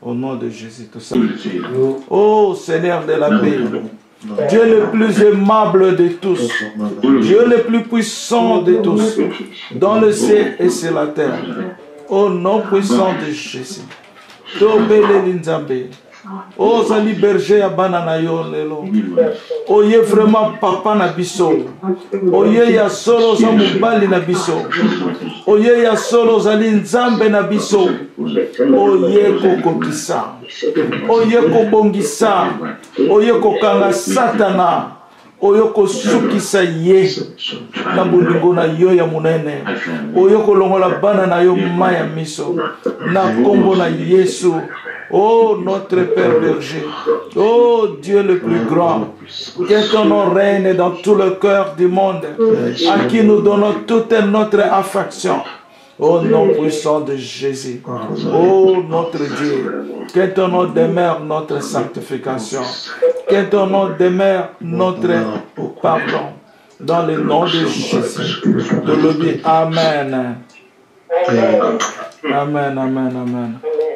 Au nom de Jésus, tout ça. Oh Seigneur de la paix, Dieu le plus aimable de tous, Dieu le plus puissant de tous, dans le ciel et sur la terre. Au nom puissant de Jésus. Tobele Linzambe. Oh Zali berger ya banana yo lelo. Oye vraiment papa na biso. Oye ya solo za mubali na biso. Oye ya solo zali nzambe na biso. Oye kokokisa. Oye kobongisa. Oye kokanga satana. Oye kosukisa ye na bolingo na yo ya munene. Oye kolongola bana na yo maya miso. Na kombo na Yesu. Oh notre Père berger, oh Dieu le plus grand, que ton nom règne dans tout le cœur du monde, à qui nous donnons toute notre affection. Au nom puissant de Jésus, oh notre Dieu, que ton nom demeure notre sanctification, que ton nom demeure notre pardon. Dans le nom de Jésus, de le Amen. Amen, amen, amen.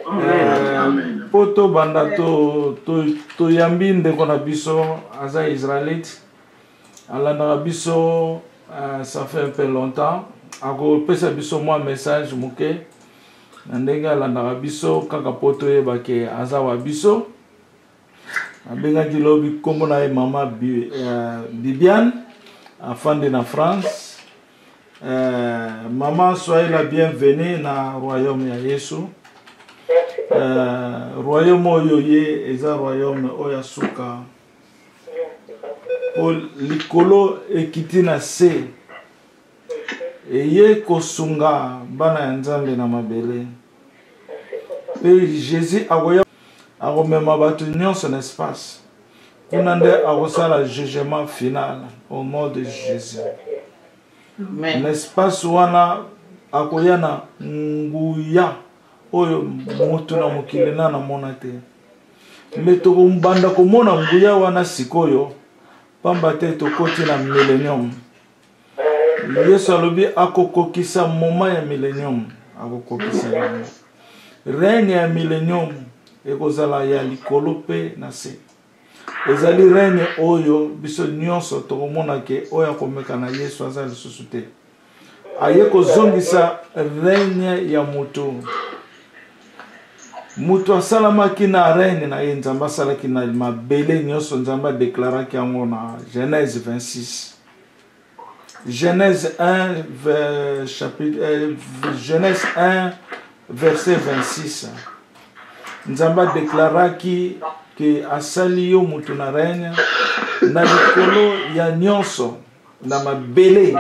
Poto banda to yambi ndeko na biso aza israélite alanda biso ça fait un peu longtemps ako pesa biso moi message muke ndenge alanda biso kaka poto yeba ke aza wa biso abenga dilobi kombo na mama Bibiane afande na France. Maman, soyez la bienvenue dans le royaume de Yesu. Royaume oyoye eza royaume oya suka. O likolo ekiti na se. Eye kosunga bana ya Nzambe na mabele. Pe Jésus agoya agomema batu nyonso na espace. Kuna nde agosala jugement final au nom de Jésus. L'espace wana akoyana nguya oyo mutu na mokili na mona te metoko mbanda komona nguya wana sikoyo pamba te tokoti na millennium. Yesu alobi akokokisa moma ya millennium, akokokisa yango règne ya millennium ekozala ya likolo pe na se. Ezali règne oyo biso nyonso tokomona ke oyo akomeka na Yesu aza lisusu te. Aye kozongisa règne ya mutu. Mutu asalamaki na règne na ye Nzambe asalaki na mabele nyonso Nzambe deklaraki yango na Genèse 26. Genèse 1 Genèse 1 verset 26. Nzambe deklaraki que asali yo mutu na règne na likolo ya nyonso na mabele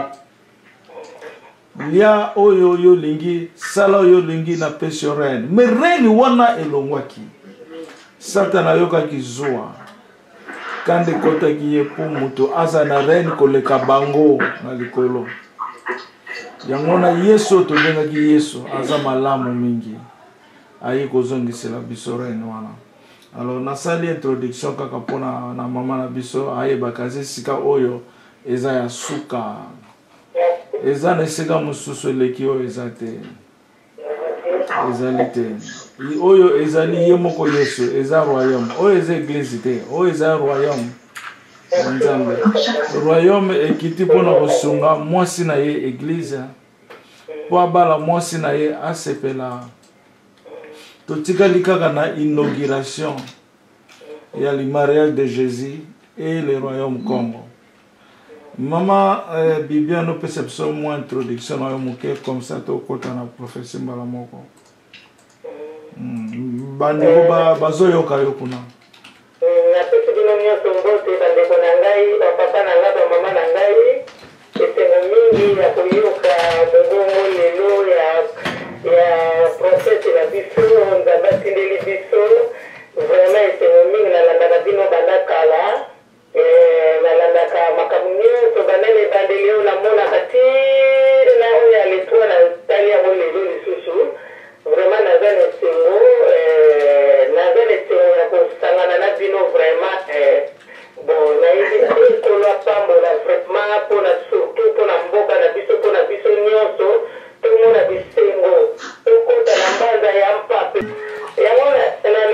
lia oyo yo lingi sala oyo lingi na pesio règne mais règne wana elongwaki Satana yokaki zuwa kande kotaki ye po mutu aza na règne koleka bango na likolo yango na Yesu tobengaki Yesu aza malamu mingi ayi kozongisela biso règne wana. Alors, na sali introduction kaka pona na mama na biso ayeba kazi sika oyo eza ya suka. Eza na sika mususu eleki oyo eza te. Ezali te. Oyo ezali ye moko Yesu, eza royaume. Oyo eza église te, oyo eza royaume. Nzambe. Royaume ekiti pona kosunga mwasi na ye église. Po abala mwasi na ye asepela. Totikali kaka na inauguration ya le mariage de Jésus et le royaume Congo. Maman Bibiane peut se faire moins introduction na yomuke comme ça to kota na prophétie mbala moko. Bandeko bazoyoka yo kuna. Na pesi bino nyonso mbote bandeko na ngai bapapa na ngai bamama na ngai esengo mingi ya koyoka bongongo lelo ya prophète la biso Nzambe atindeli biso vraiment esengo mingi nalandaka bino banda kala nalandaka makambo nyonso banene ebandeli oyo namonaka tiri na oyo ya letwa na tali yango lelo lisusu vraiment naza na esengo ya kosangana na bino vraiment bon nayebi ekolo apambola vraiment mpona surtout mpona mboka na biso mpona biso nyonso tomona bisengo tokota na mbanza ya mpape yango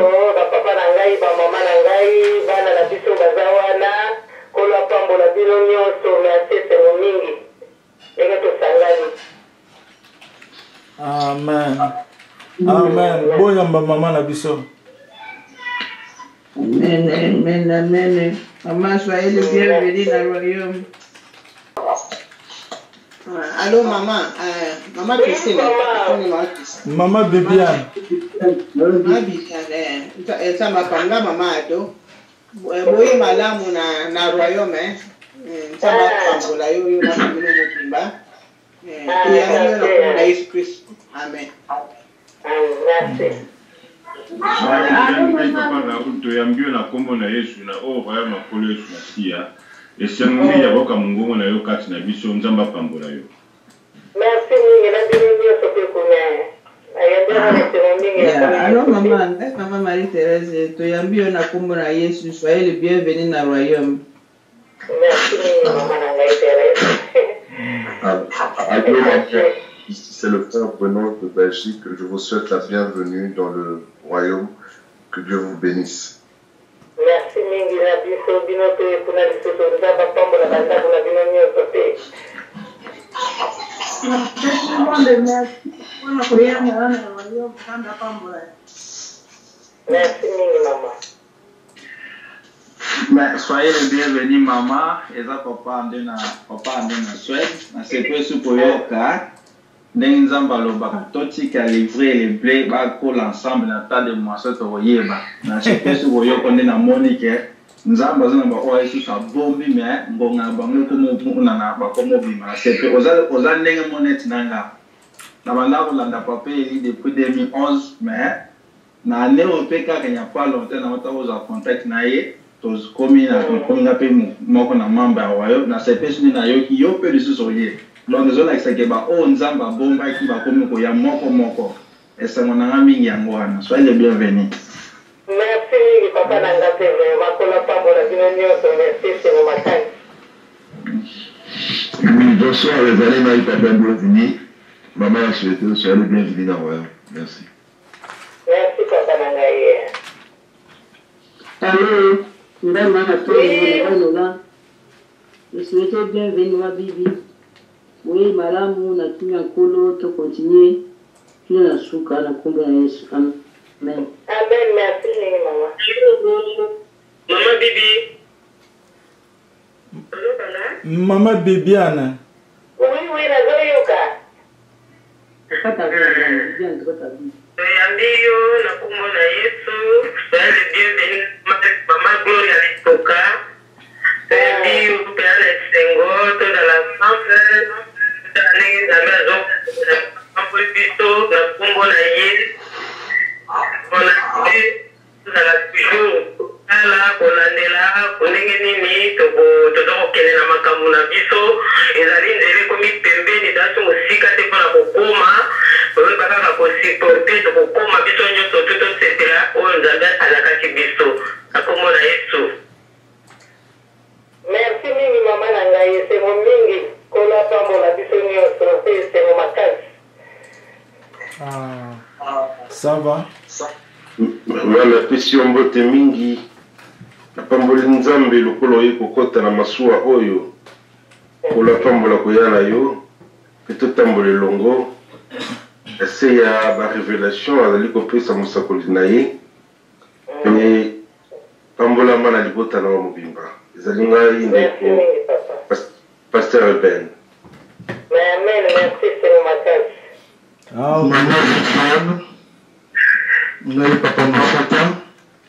papa na ngai ba mama na ngai bana na biso bazawana kola pambola bino nyonso merci sengo mingi ndenge tosangani. Amen. Amen. Boyamba mama na biso. Amen, amen, amen. Maman, soyez le bienvenu dans le royaume. Allô, maman. Maman Christine. Maman Bibiane. Maman Bibiane. Ça m'a parlé, maman Ado. Boye malamu na royaume. Ça m'a parlé, yo na famille mukimba. Tuyambiwe na kumuna Yesu Kristo. Amen. Merci. Tuyambiwe na kombo na Yesu na royaume makolo Yesu na siya. Esengo ya boka mungu na yo kati na biso nzamba pambola yo. Merci mingi na bino nyonso pe kuna. Alors maman Marie-Thérèse, tuyambiwe na kombo na Yesu, soyez le bienvenu na royaume. Merci maman Marie-Thérèse. Ici c'est le frère Benoît de Belgique. Je vous souhaite la bienvenue dans le royaume. Que Dieu vous bénisse. Merci mingi na biso bino pe kuna biso nzamba pambola bandaku na bino nyonso pe. Merci mingi maman. Mais soyez les bienvenus maman. Eza papa andena Suède. Na sepe supoyoka. Ndenge nzamba lobaka totika livrer les blés ba ko l'ensemble na tas de moisson to yeba. Na sepe supoyoka ndena Monique. Nzamba zana ba oaisi sa bombi mais mbonga bango ko na ba ko mobima. Sepe oza ndenge monete nanga. Na banda ko landa papa eli depuis 2011 mais na ne opeka kanya pas longtemps na ota oza contact na ye. Tos komi na pe moko na mamba ya wayo na sepesi na yo ki yo pe lisusu ye donc zo like sake ba o nzamba bomba ki ba komi ko ya moko esango na mingi yango wana soyez les bienvenus. Merci mingi papa na nga pe vraiment kola pambola bino nyonso merci c'est mon matin. Bonsoir les amis, Marie Papa bienvenue. Maman a souhaité soyez les bienvenus dans le royaume. Merci. Merci papa na nga ye. Allô, madame Anatoine, je souhaitais bienvenue à Bibi. Oui, madame, on a tenu un colo, tu continues. Tu as un souk à la combe à Yesu. Amen. Amen, merci, maman. Maman Bibi. Maman Bibiane. Oui, la Zoyoka. Pas ta vie, bien, trop ta vie. Ambiyo na kumbo na Yesu, soyez les bienvenus, maman Gloria Lipoka, ambiyo peana sengo, toda la sanfe, tani na maison, mambo biso na kumbo na Yesu, on a fait dans la toujours, ala kolandela, konenge nini, toko kene na makambo na biso, ezali ndele komi pembeni dasu musika te pona kokoma. Merci mingi maman nangai, c'est mon mingi. Kola pambola biso nyonso, c'est mon makasi. Ça va? Voilà, pesi ombote mingi. Pamboli nzambe lokolo ye kokota na masuwa oyo. Kola pambola koyala yo. Peto tambole longo. C'est la révélation à la copie Musakoli naye et Pambola mana libota na mobimba zalinga inde pasteur Ben. Amen, merci c'est ma case. Maman Viviane, papa Mafata,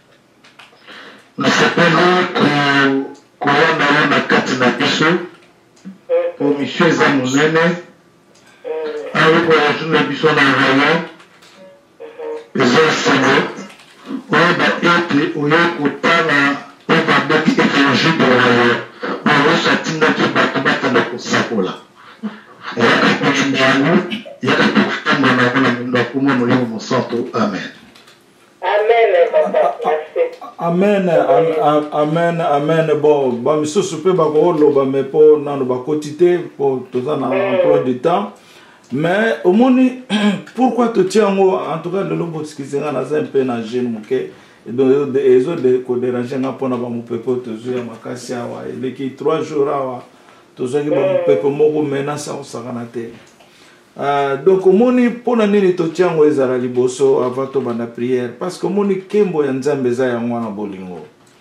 na sepelo kuona na kati na biso pour monsieur Zamunene. Avec la journée du son envoyant, les enseignants, on a été au Yokotana, on va mettre étranger pour le on va sortir qui battre dans le Sakola. Il y a quelque chose de nous, il y a quelque chose de nous, on a comment nous y mon santo. Amen. Amen, papa, merci. Amen, amen, amen. Bon, monsieur Soupé, mais pour nous, quotité pour tout ça, dans l'emploi du temps. Mais au moins, pourquoi tu tiens en tout cas le lobo qui s'est un peu na jeune donc ezo de ko déranger nga pona ba mupepo tozo ya makasi awa eleki 3 jours awa tozo ki ba mupepo moko menace au sakanate. Donc moni pona nini to tiango ezala liboso avant to banda prière parce que moni kembo ya nzambe za ya mwana bolingo.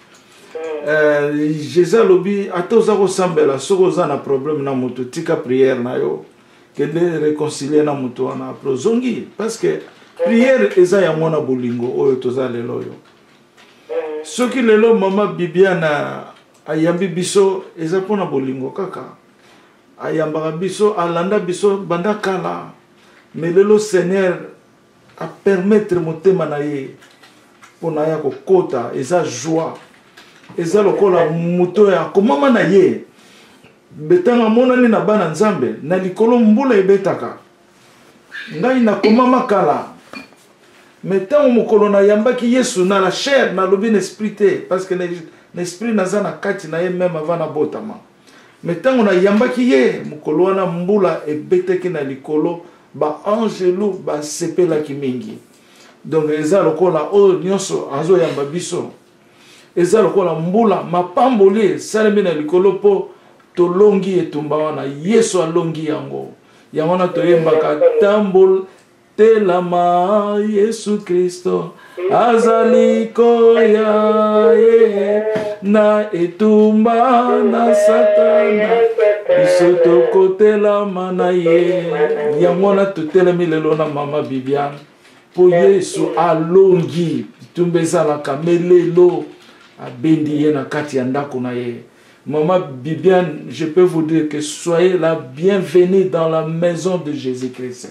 Jésus lobi atoza ko sambela soko za na problème na mutu tika prière na yo kende réconcilier na mutu wana prozongi parce que prière eza ya mwana bolingo oyo toza lelo yo. Soki lelo mama Bibiana ayambi biso eza pona bolingo kaka. Ayambaka biso alanda biso banda kala mais lelo Seigneur a permettre motema na ye pona ya kokota eza joie eza lokola muto ya komama na ye betanga monani na bana nzambe na likolo mbula ebetaka ngai na komama kala metango mokolo na yambaki Yesu na la chair na lobi n'esprit te parce que l'esprit naza na kati na ye même avant na botama metango na yambaki ye mokolo wana mbula ebeteki na likolo ba angelu ba sepelaki mingi donc eza lokola oyo nyonso azo yamba biso eza lokola mbula mapamboli salemi na likolo po tolongi etumba wana Yesu alongi yango yango na toyembaka tambol telama Yesu Kristo azali koya ye na etumba na satana biso tokotelama na ye yango na totelemi lelo na mama Bibiane po Yesu alongi tumba ezalaka melelo abendi ye na kati ya ndako na ye. Maman Bibiane, je peux vous dire que soyez la bienvenue dans la maison de Jésus-Christ.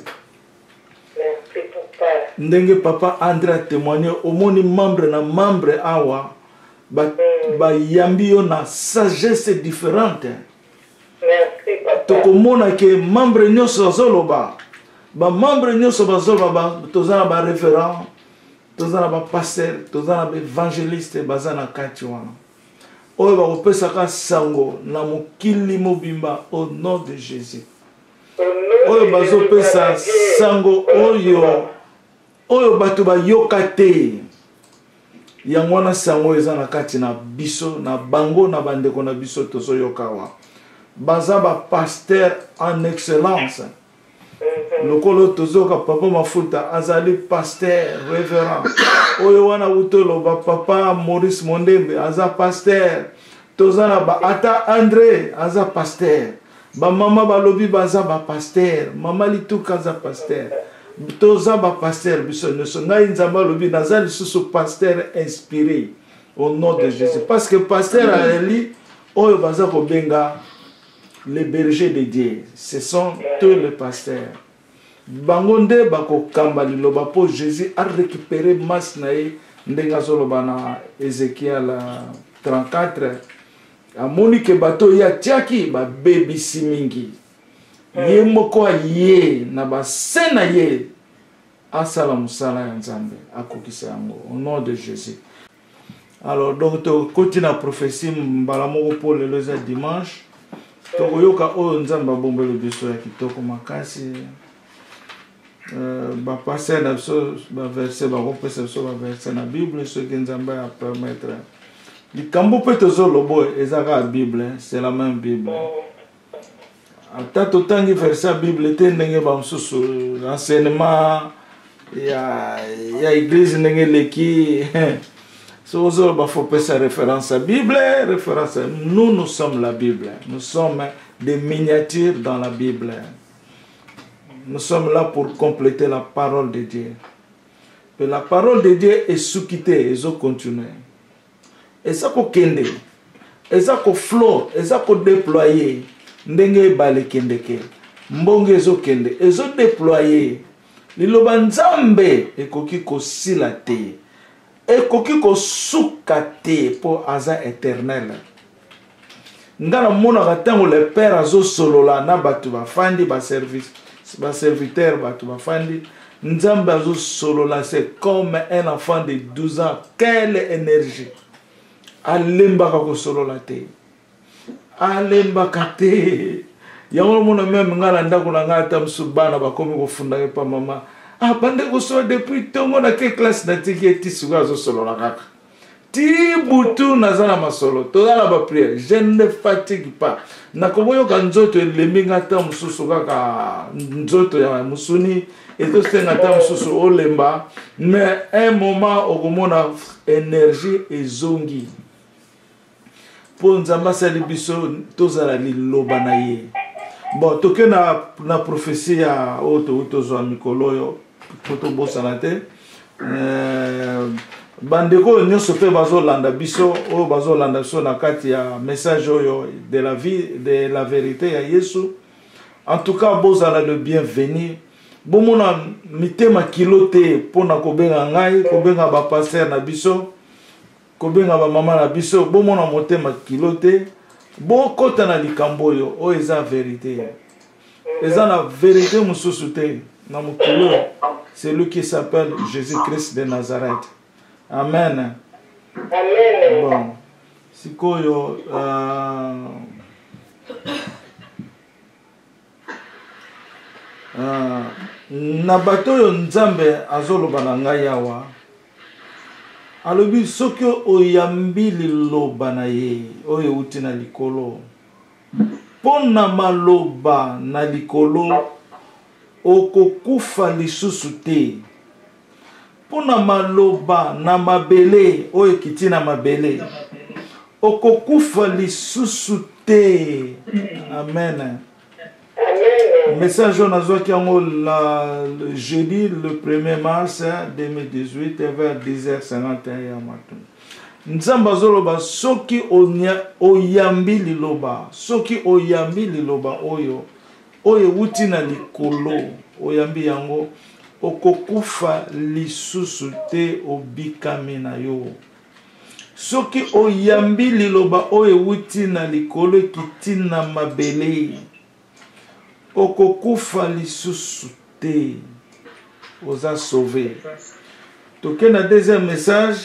Merci papa. Ndenge papa André a témoigné au moni membre na membre awa ba yambi yo na sagesse différente. Merci papa. Tokomona ke membre nyoso zoloba ba membre nyoso bazoloba ba tozana ba révérend tozana ba pasteur tozana ba évangéliste bazana kati wana. Oyo bakopesaka sango na mokili mobimba au nom de Jésus. Oyo bazopesa sango oyo bato bayoka te. Yango wana sango eza na kati na biso na bango na bandeko na biso tozoyoka wa. Baza ba pasteur en excellence. Lokolo tozoka papa mafuta azali pasteur révérend oyo wana utolo ba papa Maurice Mondembe aza pasteur tozana ba ata André aza pasteur ba mama balobi baza ba pasteur mama lituka aza pasteur toza ba pasteur biso nyonso ngai nzamba lobi nazali susu pasteur inspiré au nom de Jésus parce que pasteur ali oyo baza ko benga les bergers de Dieu ce sont tous les pasteurs. Bangonde bako kamba liloba po Jésus a récupéré mas nae ndenga zoloba na Ézéchiel 34 amoni ke bato ya tiaki ba baby simingi ye moko ye na ba sena ye asala musala ya nzambe akokisa yango au nom de Jésus. Alors donc to continue la prophétie mbala moko po lelo za dimanche to koyoka o nzambe bombelo biso ya kitoko makasi. Ba passer na so ba verset ba repesa so ba verset na Bible ce que nzamba a permettre likambo peto zo lobo ezaka Bible c'est la même Bible ata totangi verset Bible te ndenge ba msusu enseignement ya église ndenge leki so zo ba faut pesa référence à Bible référence nous sommes la Bible nous sommes des miniatures dans la Bible. Nous sommes là pour compléter la parole de Dieu. Et la parole de Dieu est sous-quittée, et ça continue. Et ça peut kende, et ça peut flot, et ça peut déployer. Ndenge bale kendeke, mbonge zo kende, et ça déployer. Liloba nzambe, et koki ko silate, et koki ko soukate pour aza éternel. Ngana mona katango le père azo solola na batu ba fandi ba service. Ba serviteur batu ba fandi nzambe azo solola c'est comme un enfant de 12 ans quelle énergie alembaka ko solola te alembaka te yango mona même ngala ndako na ngata msubana bakomi ko funda pa mama Ah, bandeko so depuis tongo na ke classe na tiki eti suga zo solo la kaka. Ti butu nazana masolo. Toda la ba prière. Je ne fatigue pas. Na koboyo ka nzoto leminga ta mususu kaka nzoto ya musuni eto senga ta mususu olemba. Mais un moment okomona énergie ezongi. Po nzamba sali biso tozala liloba na ye. Bon, toke na prophétie ya oto zo mikolo yo. Poto bosana te bandeko nyonso pe bazolanda biso oyo bazolanda biso na kati ya message oyo de la vie de la vérité ya Yesu. En tout cas bozala le bienvenu bomona mitema kilo te pona kobenga ngai kobenga ba pasteur na biso kobenga ba mama na biso bomona motema kilo te bokota na likambo oyo oyo eza vérité eza na vérité mususu te na mokolo. C'est lui qui s'appelle Jésus-Christ de Nazareth. Amen. Amen. Bon. Sikoyo na bato yo nzambe azoloba na ngai awa. Alobi soki oyambi liloba na ye oyo uti na likolo. Pona maloba na likolo okokufa lisusu te. Pona maloba na mabele oyo kiti na mabele okokufa lisusu te. Amen. Amen. Message on azwaki yango le jeudi le 1er mars 2018 vers 10h51 ya matin. Nzamba azoloba soki oyambi liloba soki oyambi liloba oyo wuti na likolo oyambi yango okokufa lisusu te obikami na yo. Soki oyambi liloba oyo wuti na likolo kiti na mabele okokufa lisusu te oza sauvé. Toke na deuxième message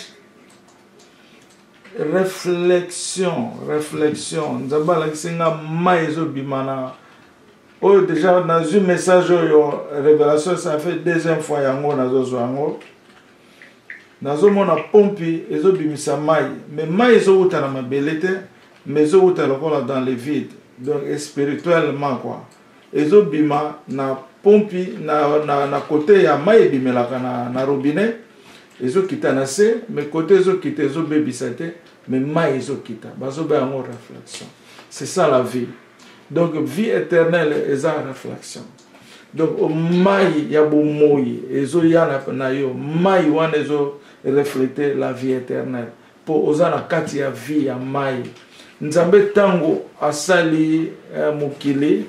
réflexion nzamba lakisenga maezo bimana. Oh, déjà, dans un message, révélation, ça fait deuxième fois yango nazozo yango. Nazo mona pompi, ezo bimisa mai. Mais mai ezo uta na mabelete, mais ezo uta lokola dans le vide. Donc, spirituellement, quoi. Ezo bima na pompi, na côté ya mai bimelaka na robinet. Ezo kita na se, mais côté ezo kita, ezo bebisate, mais mai ezo kita. Bazo ba yango réflexion. C'est ça la vie. Donc, vie éternelle est en réflexion. Donc, mai ya bomoyi, ezo yana na yo, mai wana ezo refléter la vie éternelle. Pour ozana kati ya vie ya mai. Nzambe tango asali mukili.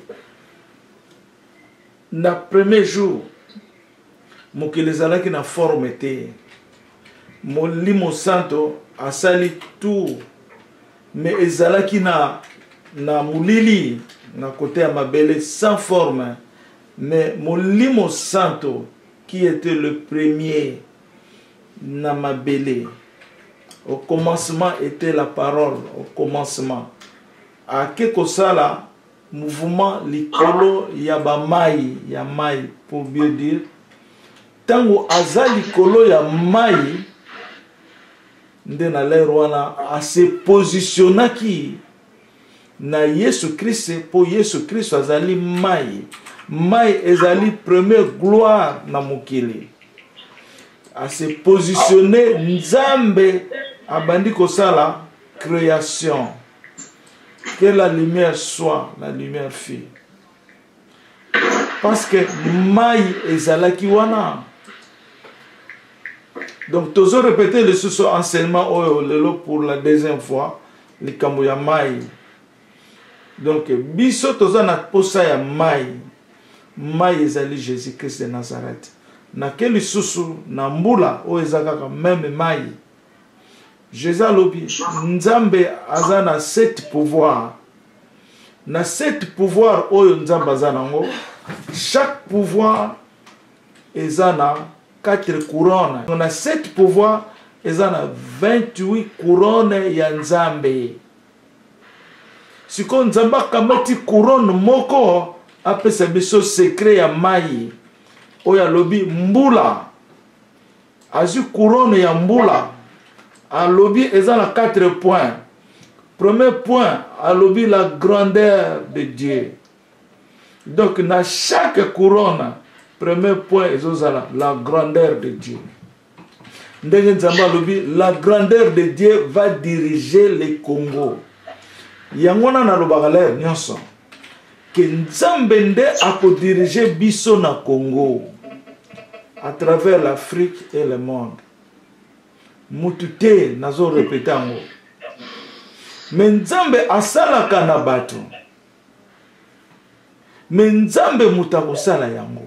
Na premier jour, mukili zalaki na forme te. Molimo santo asali tout. Mais ezalaki na mulili na côté à mabele sans forme, mais Molimo Santo qui était le premier na mabele au commencement était la parole au commencement à quelque sala mouvement likolo ya mai pour bien dire tango aza likolo ya mai nde na lero wana a se positionnaki na Yesu Christ pour Yesu Christ azali mai ezali première gloire na mokili a se positionner nzambe abandi kosala création que la lumière soit la lumière fut parce que mai ezalaki wana. Donc toujours répéter le sous enseignement lelo pour la deuxième fois likambo ya mai. Donc, biso toza na posa ya mai ezali Jésus-Christ de Nazareth. Na keli susu na mbula o ezakaka même mai. Jésus alobi nzambe aza na 7 pouvoirs. Na 7 pouvoirs oyo nzambe aza nango. Chaque pouvoir eza na 4 couronnes. On a 7 pouvoirs eza na 28 couronnes ya nzambe. Si kon nzamba kamati couronne moko apesa biso secret ya mai oyo alobi mbula azwi couronne ya mbula alobi eza na 4 points. Premier point alobi la grandeur de Dieu. Donc na chaque couronne premier point ezozala la grandeur de Dieu. Ndenge Nzambe alobi la grandeur de Dieu va diriger le Congo. Yango na nalobaka lere nyonso ke Nzambe nde akodiriger biso na Congo à travers l'Afrique et le monde. Mutu te nazo répéter yango. Mais Nzambe asalaka na bato. Mais Nzambe mutu akosala yango.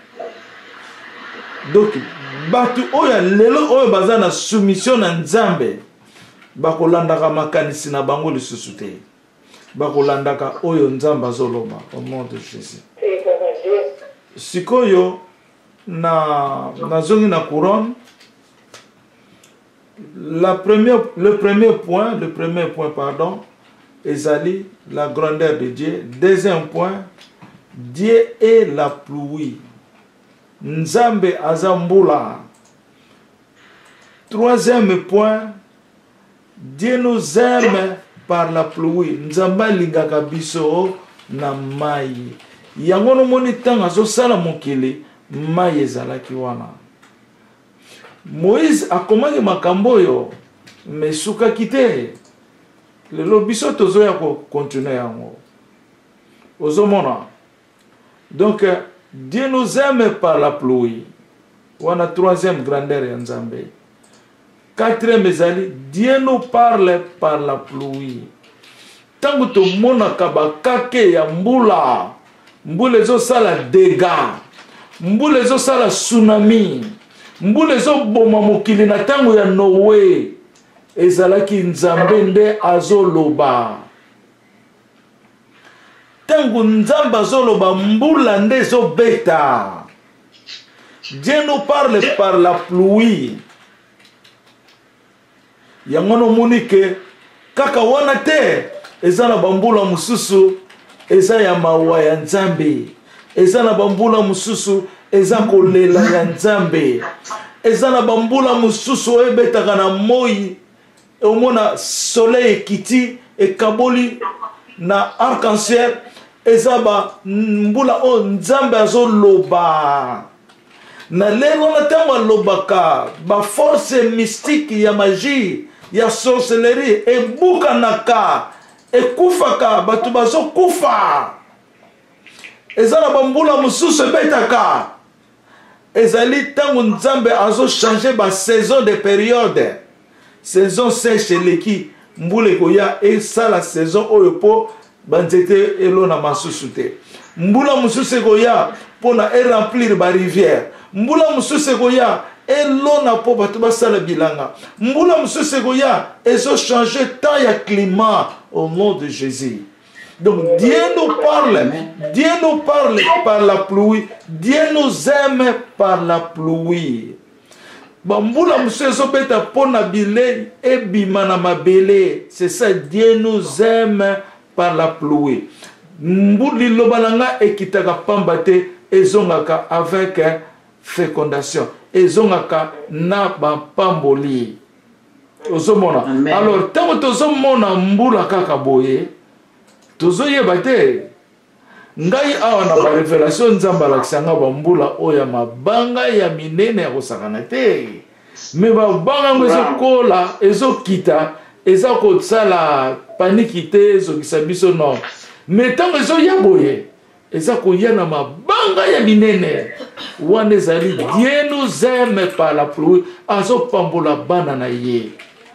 Donc bato oyo lelo oyo baza na soumission na Nzambe bakolandaka makanisi na bango lisusu te. Bakolandaka oyo Nzambe azoloba au nom de Jésus. Sikoyo nazongi na couronne. Le premier point, pardon, ezali la grandeur de Dieu. Deuxième point, Dieu est la pluie. Nzambe azambula. Troisième point, Dieu nous aime par la pluie. Nzamba lingaka biso na mai. Yango no moni tanga zo sala mokili mai ezalaki wana. Moïse a commandé makambo yo mais suka kite le lobiso tozo ya ko continuer yango ozomona. Donc Dieu nous aime par la pluie. Wana troisième grandeur ya Nzambe. Quatrième ezali Dieu nous parle par la pluie. Tango to mona kabakake ya mbula mbula zo sala dégâts mbula zo sala tsunami mbula ezo boma mokili na tango ya Noé ezalaki Nzambe nde azoloba. Tango Nzambe azoloba mbula nde ezobeta. Dieu nous parle par la pluie. Yango no monike kaka wana te eza na bambula mususu eza ya mawa ya Nzambe. Eza na bambula mususu eza kolela ya Nzambe. Eza na bambula mususu ebetaka na moi omona soleil ekiti ekaboli na arc-en-ciel. Eza ba mbula o Nzambe azoloba. Na lelo na tango alobaka ba force mystique ya magie ya sorcellerie ebukanaka ekufaka batu bazokufa. Eza na bambula mususu ebetaka ezali tango Nzambe azo changer ba saison de période. Saison sèche leki mbula koya esala saison oyo po banzete elona masusu te. Mbula mususu koya pona remplir ba rivière. Mbula mususu koya elona po batu basala bilanga. Mbula mususu koya ezo changer temps ya climat au nom de Jésus. Donc Dieu nous parle par la pluie. Dieu nous aime par la pluie. Bambula museso beta pona bile ebima na mabele. C'est ça, Dieu nous aime par la pluie. Mbuli lobalanga ekitaka pambate ezongaka avec fécondation. Ezongaka na pamboli. Ozomona. Alors tango tozomona mbula kaka boye tozoyeba te ngai awa na ba révélation Nzambe alakisanga bambula oya mabanga ya minene ya kosakana te me babanga ngo ezokola ezokita eza kosala paniki te ezokisa biso no me ntango ezoya boye eza koya na mabanga ya minene wana ezali Dieu nous aime par la pluie azopambola bana na ye.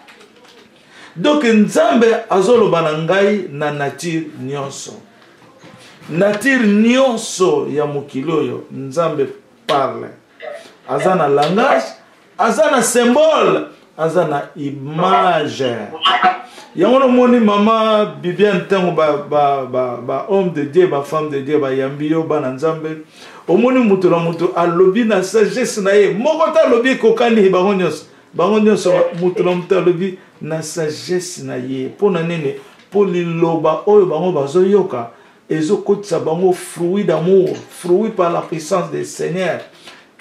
Donc Nzambe azoloba na ngai na nature nyonso. Nature nyonso ya mokili oyo Nzambe parle. Azana langage, azana symbole, azana image. Yango moni mama Bibiane tango ba homme de Dieu, ba femme de Dieu, ba yambiyo ba Nzambe. Omoni mutu na mutu alobi na sagesse na ye. Moko ta lobi kokani bango nyonso. Bango nyonso mutu na mutu alobi na sagesse na ye. Pona nene po liloba oyo bango bazoyoka ezokotisa bango fruit d'amour, fruit par la puissance du Seigneur.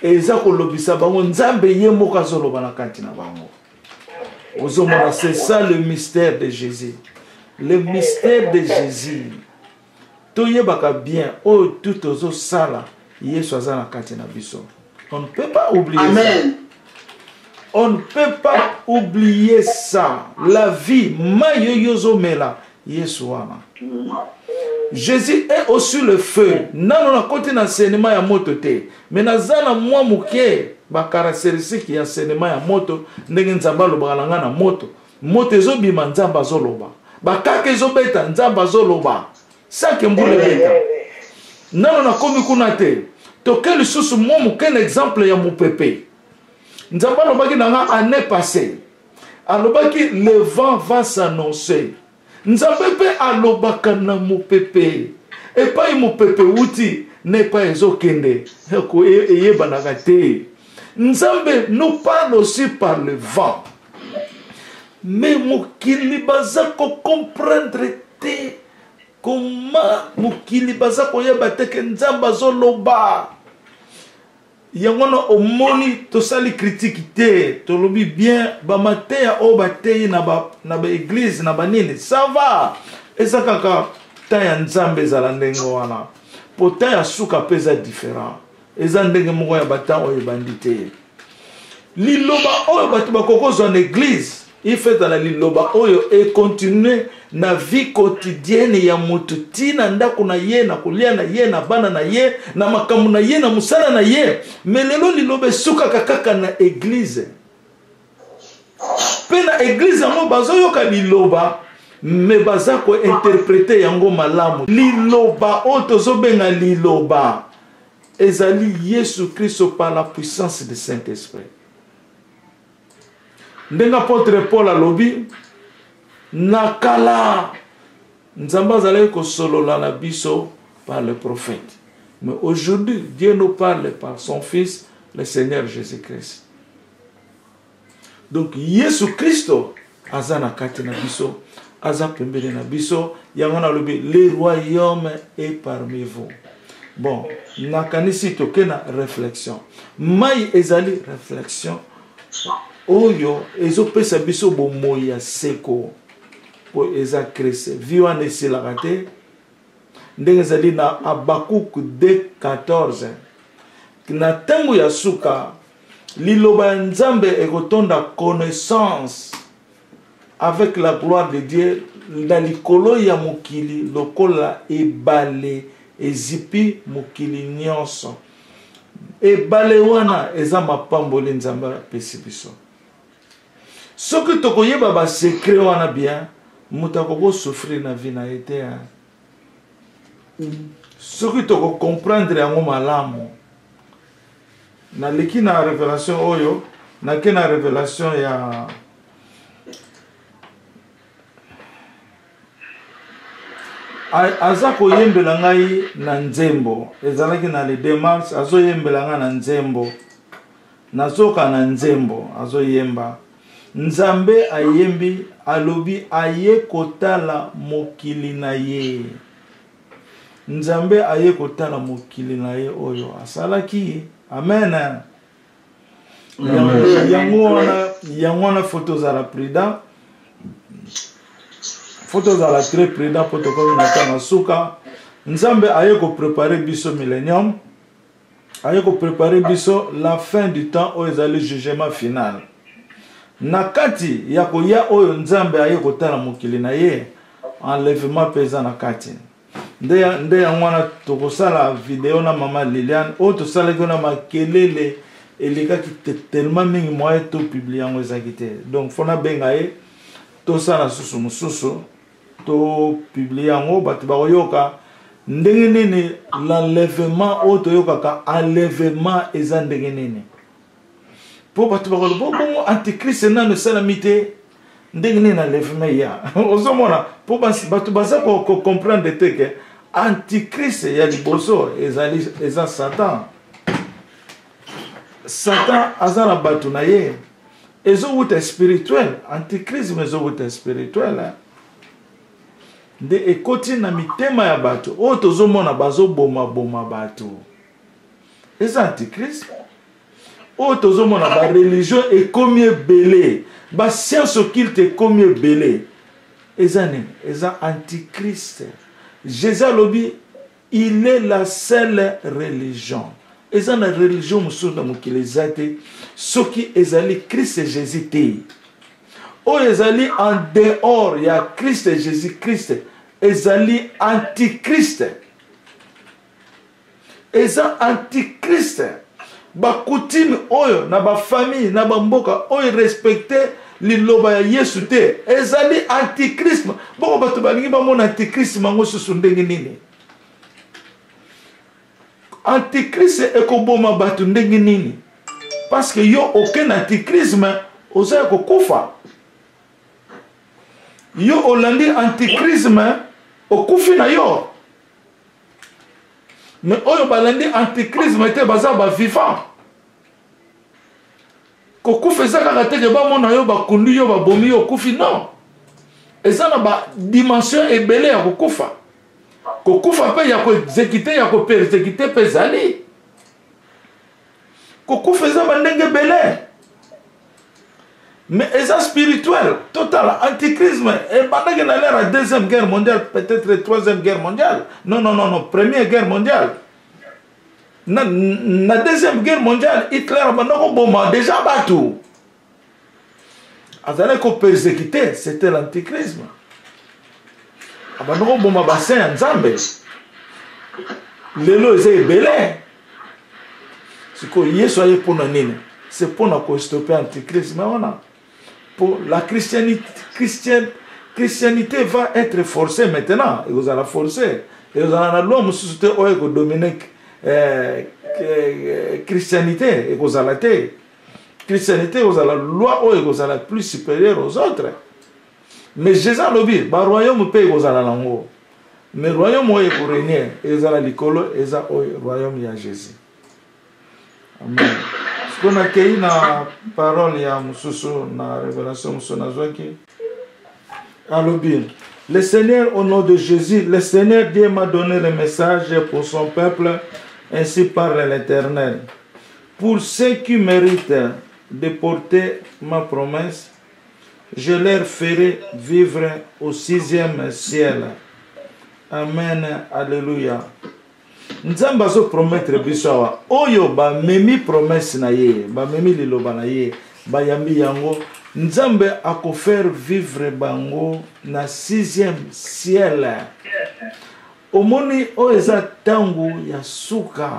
eza kolobisa bango nzambe ye moko azoloba na kati na bango. Ozomona, c'est ça le mystère de Jésus. Le mystère de Jésus. Toyebaka bien, oh tout ozo sala, Yesu aza na kati na biso. On ne peut pas oublier ça. On ne peut pas oublier ça. La vie, mayoyozo mela, Yesu wana. Jésus est aussi le feu. Nano na kote na enseignement ya moto te. Mais nazana mwa muke ba caractéristique ya enseignement ya moto ndenge nzamba loba na moto. Moto ezobima nzamba zoloba. Ba kaka ezobeta nzamba zoloba. Sake mbule beta. Nano na komi kuna te. Toke lisusu mwa muke exemple ya mupepe. Nzamba lobaki nanga année passée. Alobaki le vent va s'annoncer. Nzambe pe alobaka na mupepe. Et pas mupepe wuti n'est pas ezokende. Ko eyebanaka te. Nzambe nous parle aussi par le vent. Mais mukili baza ko comprendre te comment mukili baza ko yeba te ke nzamba zoloba. Yangona omoni to sali critique te to lobi bien ba mateya o batei na ba église na banini ça va eza kaka ta ya nzambe zala ndenge wana pota ya suka peza différent eza ndenge moko ya bata o ebandite liloba oyo batu bakokozwa na église il fait dans la liloba oyo et continuer na vie quotidienne ya mutu tina ndako na ye na kulia na ye na bana na ye na makamu na ye na musala na ye mais lelo liloba suka kaka na église pe na église yango bazoyoka liloba mais baza ko interpréter yango malamu liloba oyo tozobenga liloba ezali Yesu Christ par la puissance du Saint-Esprit. Ndenga apôtre Paul alobi nakala nzamba zalaki kosolola na biso par le prophète. Mais aujourd'hui, Dieu nous parle par son Fils, le Seigneur Jésus-Christ. Donc, Yesu Christo, aza na kati na biso, aza pembele na biso, yangona lobi, le royaume est parmi vous. Bon, nakanisi toke na réflexion. Mai ezali réflexion. Oyo, ezopesa biso bomoya seko. Po eza krese. Viwane silakate. Ndenge zali na Habakkuk 2:14. Na tango ya suka, liloba nzambe ekotonda connaissance avec la gloire de Dieu na likolo ya mokili lokola ebale ezipi mokili nyonso. Ebale wana eza mapamboli nzambe apesi biso. Soki tokoyeba ba secret wana bien, muta koko souffrir na vie na ete. Soki toko comprendre yango malamu. Na leki na révélation oyo, na ke na révélation ya aza koyembela ngai na nzembo. Ezalaki na le 2 mars, azo yembela nga na nzembo. Nazoka na nzembo, azo yemba. Nzambe ayembi, alobi aye kotala mokili na ye. Nzambe aye kotala mokili na ye oyo. Asalaki, amen. Yango wana photo za la prida. Photo za la très prida, photo comme na suka. Nzambe aye ko préparer biso millénium. Aye ko préparer biso la fin du temps oyo ezali jugement final. Nakati ya koya oyo nzambe aye kotala mokili na ye, enlèvement pesa nakati. Nde ya mwana tokosala video na mama Liliane oyo tosalaki na makelele elekaki tellement mingi moye to publier yango ezaki te. Donc fona benga ye tosala susu mususu to publier yango bato bakoyoka ndenge nini l'enlèvement oyo toyokaka enlèvement eza ndenge nini. Po bato bakolo bongo antichrist nano salami te ndenge nini enlèvement ya. Ozomona po bato baza ko comprendre te ke antichrist ya liboso eza Satan. Satan aza na bato na ye. Ezo wuta spirituel. Antichrist mezo wuta spirituel. Nde ekoti na mitema ya bato. O tozomona bazo boma bato. Eza antichrist. Oh, tozomona ba religion est comme belé. Ba science occulte comme belé. Ezane, eza antichrist. Jésus lobi, il est la seule religion. Eza na religion musuna mukilezate. Soki ezali Christ Jésus te. Oh, ezali en dehors, il y a Christ et Jésus-Christ. Ezali antichrist. Eza antichrist. Ba coutume oyo na ba famille na ba mboka oyo respecter liloba ya Yesu te. Ezali antichrist. Boko bato balingi ba mona antichrist mango susu ndenge nini. Antichrist ekoboma bato ndenge nini. Parce que yo aucun antichrist oza kokufa. Yo olandi antichrist okufi na yo. Mais oyo balandi antichrist te baza ba vivant. Kokufa eza kaka te ke ba mona yo bakundi yo babomi yo okufi non. Eza na ba dimension ebele ya kokufa. Kokufa pe ya ko exécuter ya ko persécuter pe zali. Kokufa eza bandenge belé. Mais eza spirituel, total, antichrist. Et pendant que dans la deuxième guerre mondiale, peut-être la troisième guerre mondiale, non, première guerre mondiale. La deuxième guerre mondiale, Hitler a déjà battu. Azalé ko persécuté, c'était l'antichrist. Abandon bomba bassin en Zambé. Lelo est belé. Ce que Yesu aye pour nini, c'est pour nous stopper l'antichrist. Mais on a pour la christianité va être forcée maintenant. Et vous allez forcer. Et vous allez l'homme susciter au dominer christianité. Et vous allez christianité, vous allez la loi ou vous allez plus supérieure aux autres. Mais Jésus a dit, le royaume paye vous allez l'ango. Mais le royaume est pour régner. Et vous allez l'école et le royaume de Jésus. Amen. On a accueilli la parole de Moussoussou, la révélation Moussou Nazouaki. Allô-bien. Le Seigneur, au nom de Jésus, le Seigneur Dieu m'a donné le message pour son peuple, ainsi parle l'Éternel. Pour ceux qui méritent de porter ma promesse, je leur ferai vivre au 6e ciel. Amen. Alléluia. Nzamba zo promettre bisawa oyo ba memi promesse na ye ba memi liloba na ye ba yambi yango Nzambe ako faire vivre bango na 6e ciel. Omoni o eza tangu ya suka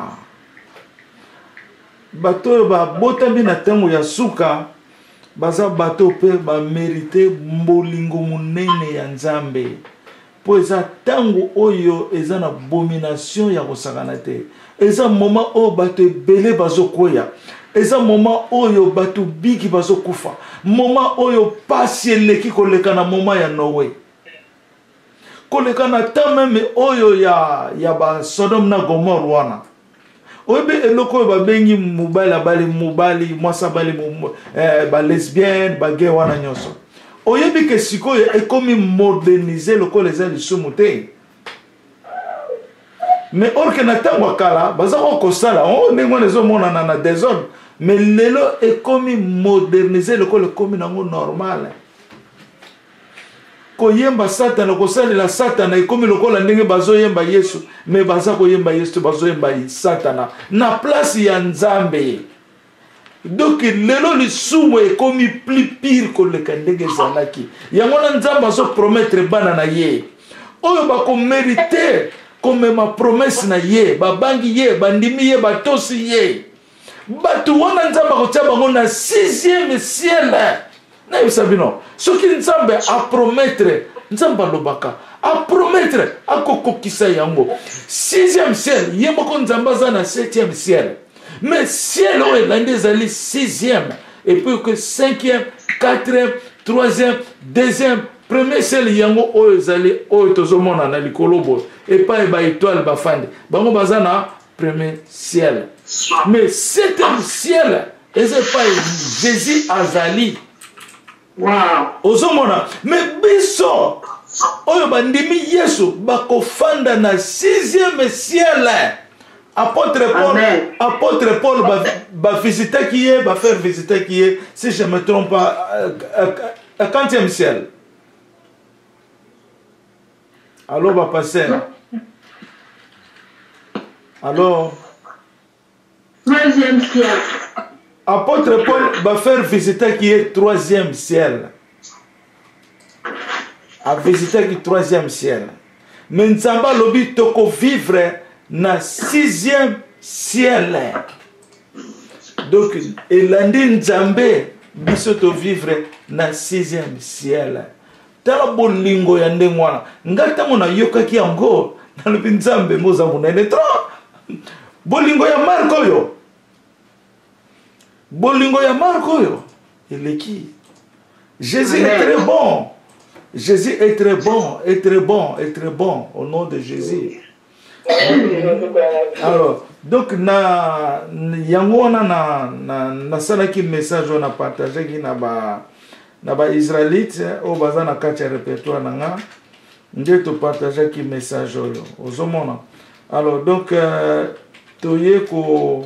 bato ba botambi na tangu ya suka baza bato pe ba mériter mbolingo munene ya Nzambe. Po eza tango oyo eza na abomination ya kosakana te. Eza moment oyo bato ebele bazokoya. Eza moment oyo bato biki bazokufa. Moment oyo pasi eleki koleka na moment ya Noé. Koleka na ta meme oyo ya ba Sodome na Gomorrhe wana. Oyebe eloko oyo babengi mobali abali mobali mwasa bali ba lesbienne ba gay wana nyonso. Oyebi ke sikoyo ekomi moderniser loko leza lisumu te. Mais orke na tango kala baza ko sala on ndenge nezo mona na désordre mais lelo ekomi moderniser loko ekomi nango normal. Ko yemba satana ko salela satana ekomi loko la ndenge bazo yemba Yesu mais baza ko yemba Yesu bazo yemba satana na place ya Nzambe. Donc lelo lisumu ekomi plus pire que le kandenge zalaki. Yango na Nzamba so promettre bana na ye. Oyo ba ko mériter comme ma promesse na ye, ba bangi ye, bandimi ye, batosi ye. Batu wana Nzamba ko tia bango na 6e ciel. Na yusabino. Soki Nzamba a promettre, Nzamba lobaka a promettre akokokisa yango. 6e ciel, ye moko Nzamba za na 7e ciel. Mais ciel est l'un des alliés 6e, et puis que 5e, 4e, 3e, 2e, premier ciel yango o ezali o tozomona na likolobo et pas ba étoile ba fande. Bango bazana premier ciel. Mais 7e ciel, et c'est pas Jésus azali. Wow. Ozomona, mais biso oyo bandimi Yesu bako fanda na 6e ciel. Apôtre Paul va visiter qui est, va faire visiter qui est, si je ne me trompe pas, à 40e ciel. Alors, va passer. Alors, 3e ciel. Apôtre Paul va faire visiter qui est 3e ciel. À visiter qui est 3e ciel. Mais Nzamba lobi toko vivre na 6e ciel. Donc, il a dit Nzambe biso to vivre na 6e ciel. Tala bolingo ya ndengwana. Ngata mona yoka ki yango na lobi Nzambe moza munene trop. Bolingo ya Marco yo. Bolingo ya Marco yo. Il est qui? Jésus est très bon. Jésus est très bon, est très bon, est très bon au nom de Jésus. Alors, donc na yangona na salaki message on a partagé qui na ba Israélite au bazar na kacha répertoire nanga nde to partager qui message oyo ozomona. Alors donc toye ko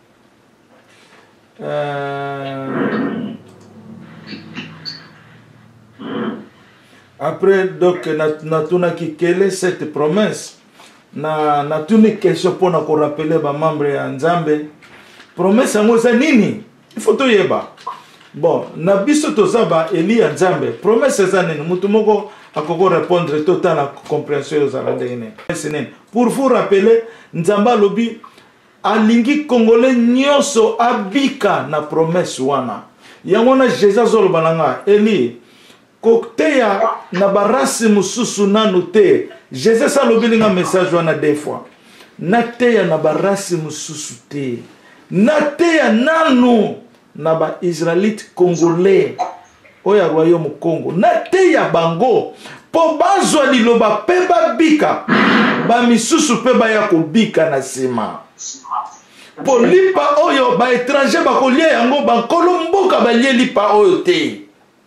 après, donc, natuna qui quelle est cette promesse? Natuna question pour nous rappeler les membres de Nzambe. Promesse à moi, c'est nini? Il faut tout yeba. Bon, nabiso tozaba Eli Nzambe. Promesse c'est nini? Mutumoko a répondre total à compréhension aux Alandéens. Pour vous rappeler, Nzamba lobi alingi Congolais nyonso abika na promesse wana. Yangona Jésus zolo balanga Eli. Kokteya na barasi mususu nanu te. Jésus salobili nga message wana des fois. Na teya na barasi mususu te. Na teya nanu na ba Israélite congolais. Oya royaume Congo. Na teya bango. Po bazwa liloba pe babika. Ba misusu pe ba ya kobika na sima. Po lipa oyo ba étranger ba kolie yango ba kolomboka ba lie lipa oyo te.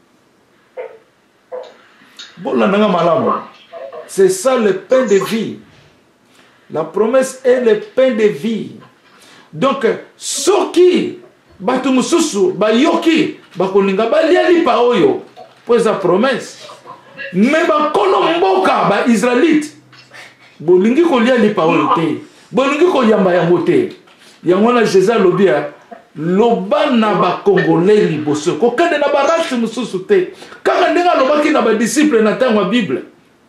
C'est ça le pain de vie. La promesse est le pain de vie. Donc, soki batumususu bayoki bakolinga baliali pa oyo pour sa promesse. Mais bakolomboka ba Israélite bolingi koliali pa oyo te. Bolingi koyamba yango te. Yangona Jésus lobia loba na ba Congolais liboso ko kende na barasi mususu te kaka ndenga lobaki na ba disciple na tango Bible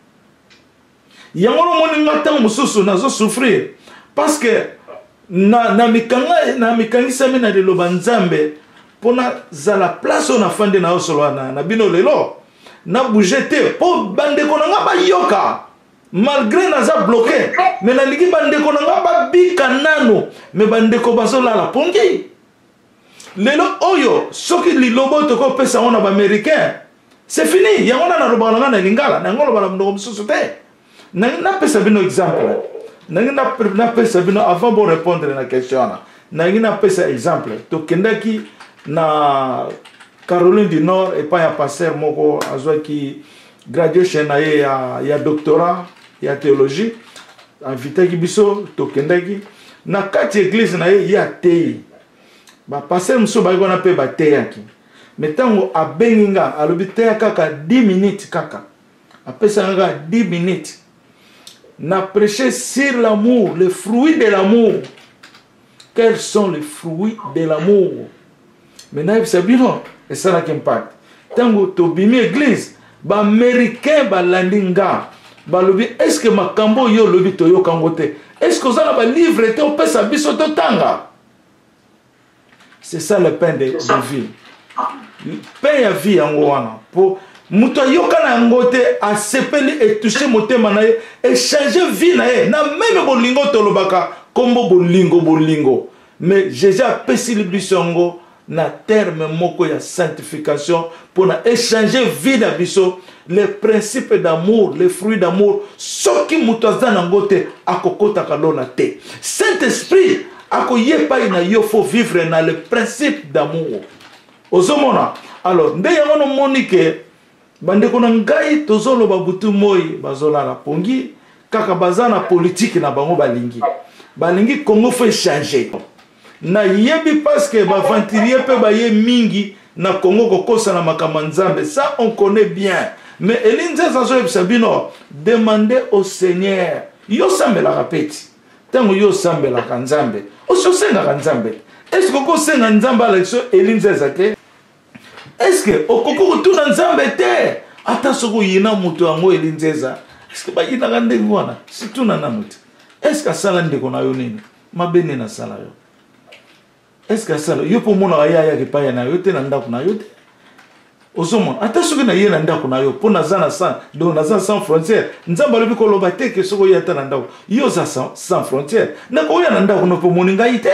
yango moni nga tango mususu nazo souffrir parce que na mikangisa mina de loba Nzambe pona za la place on a fande na osolo na bino lelo na bougete po bande ko nga ba yoka malgré naza bloqué mais na liki bande ko nga ba bika nano mais bande ko bazola la pongi. Lelo oyo soki lilobo toko pesa ona ba américain c'est fini yangona na robalanga na lingala na ngolo bala ndo mususu te na pesa bino exemple na pesa bino avant de répondre na question na pesa exemple to kendaki na Caroline du Nord et pas ya passer moko azwaki graduation na ya doctorat ya théologie invité biso to kendaki na kati église na ya tei ba passer muso ba gona pe ba teyaki metango abenginga alobi teya kaka 10 minutes kaka apesa nga 10 minutes na prêcher sur l'amour, les fruits de l'amour. Quels sont les fruits de l'amour? Maintenant il s'est bien et ça n'a qu'impact tango to bimi église ba américain ba landinga ba lobi est-ce que makambo yo lobi to yo kangote est-ce que ça na ba livre te opesa biso to tanga. C'est ça le pain de vie. Le pain à vie en Goana. Pour Mouto Yokana Ngote a sepeli et touché motema nae et changer vie nae. Na même bolingo tolobaka kombo bolingo. Mais Jésus a pessi le bisongo na terme moko ya sanctification pour na échanger vie na biso les principes d'amour, les fruits d'amour. Soki mutazana ngote akokota kalona te. Saint-Esprit akoye pa ina yo faut vivre dans le principe d'amour. Ozomona. Alors, nde yangono monike bande kona ngai tozolo babutu moi bazola la pongi kaka bazana politique na bango balingi. balingi Congo faut changer na yebi parce que baventurier pe baye mingi na Congo kokosa na makamanzambe, ça on connaît bien. Mais Elinzeza zo ebisabino demander au Seigneur yo sambela rapeti tango yo sambela kanzambe o so senga kanzambe. Est-ce que ko senga nzamba la so Elinzeza te? Est-ce que okoko tuna nzambe te? Ata soko yina mutu ango Elinzeza. Est-ce que ba yina ngande ngwana situna na mutu? Est-ce que sala ndeko na yo nini? Mabene na sala yo. Est-ce que sala yo po mona ya ke pa ya na yo te na ndako na yo te? Osomon, ata soki na ye na ndako na yo, po naza na sans, donc naza sans frontière. Nzamba lobi ko loba te ke soko yata na ndako. Yo za sans frontière. Na ko ya na ndako no po moninga ite.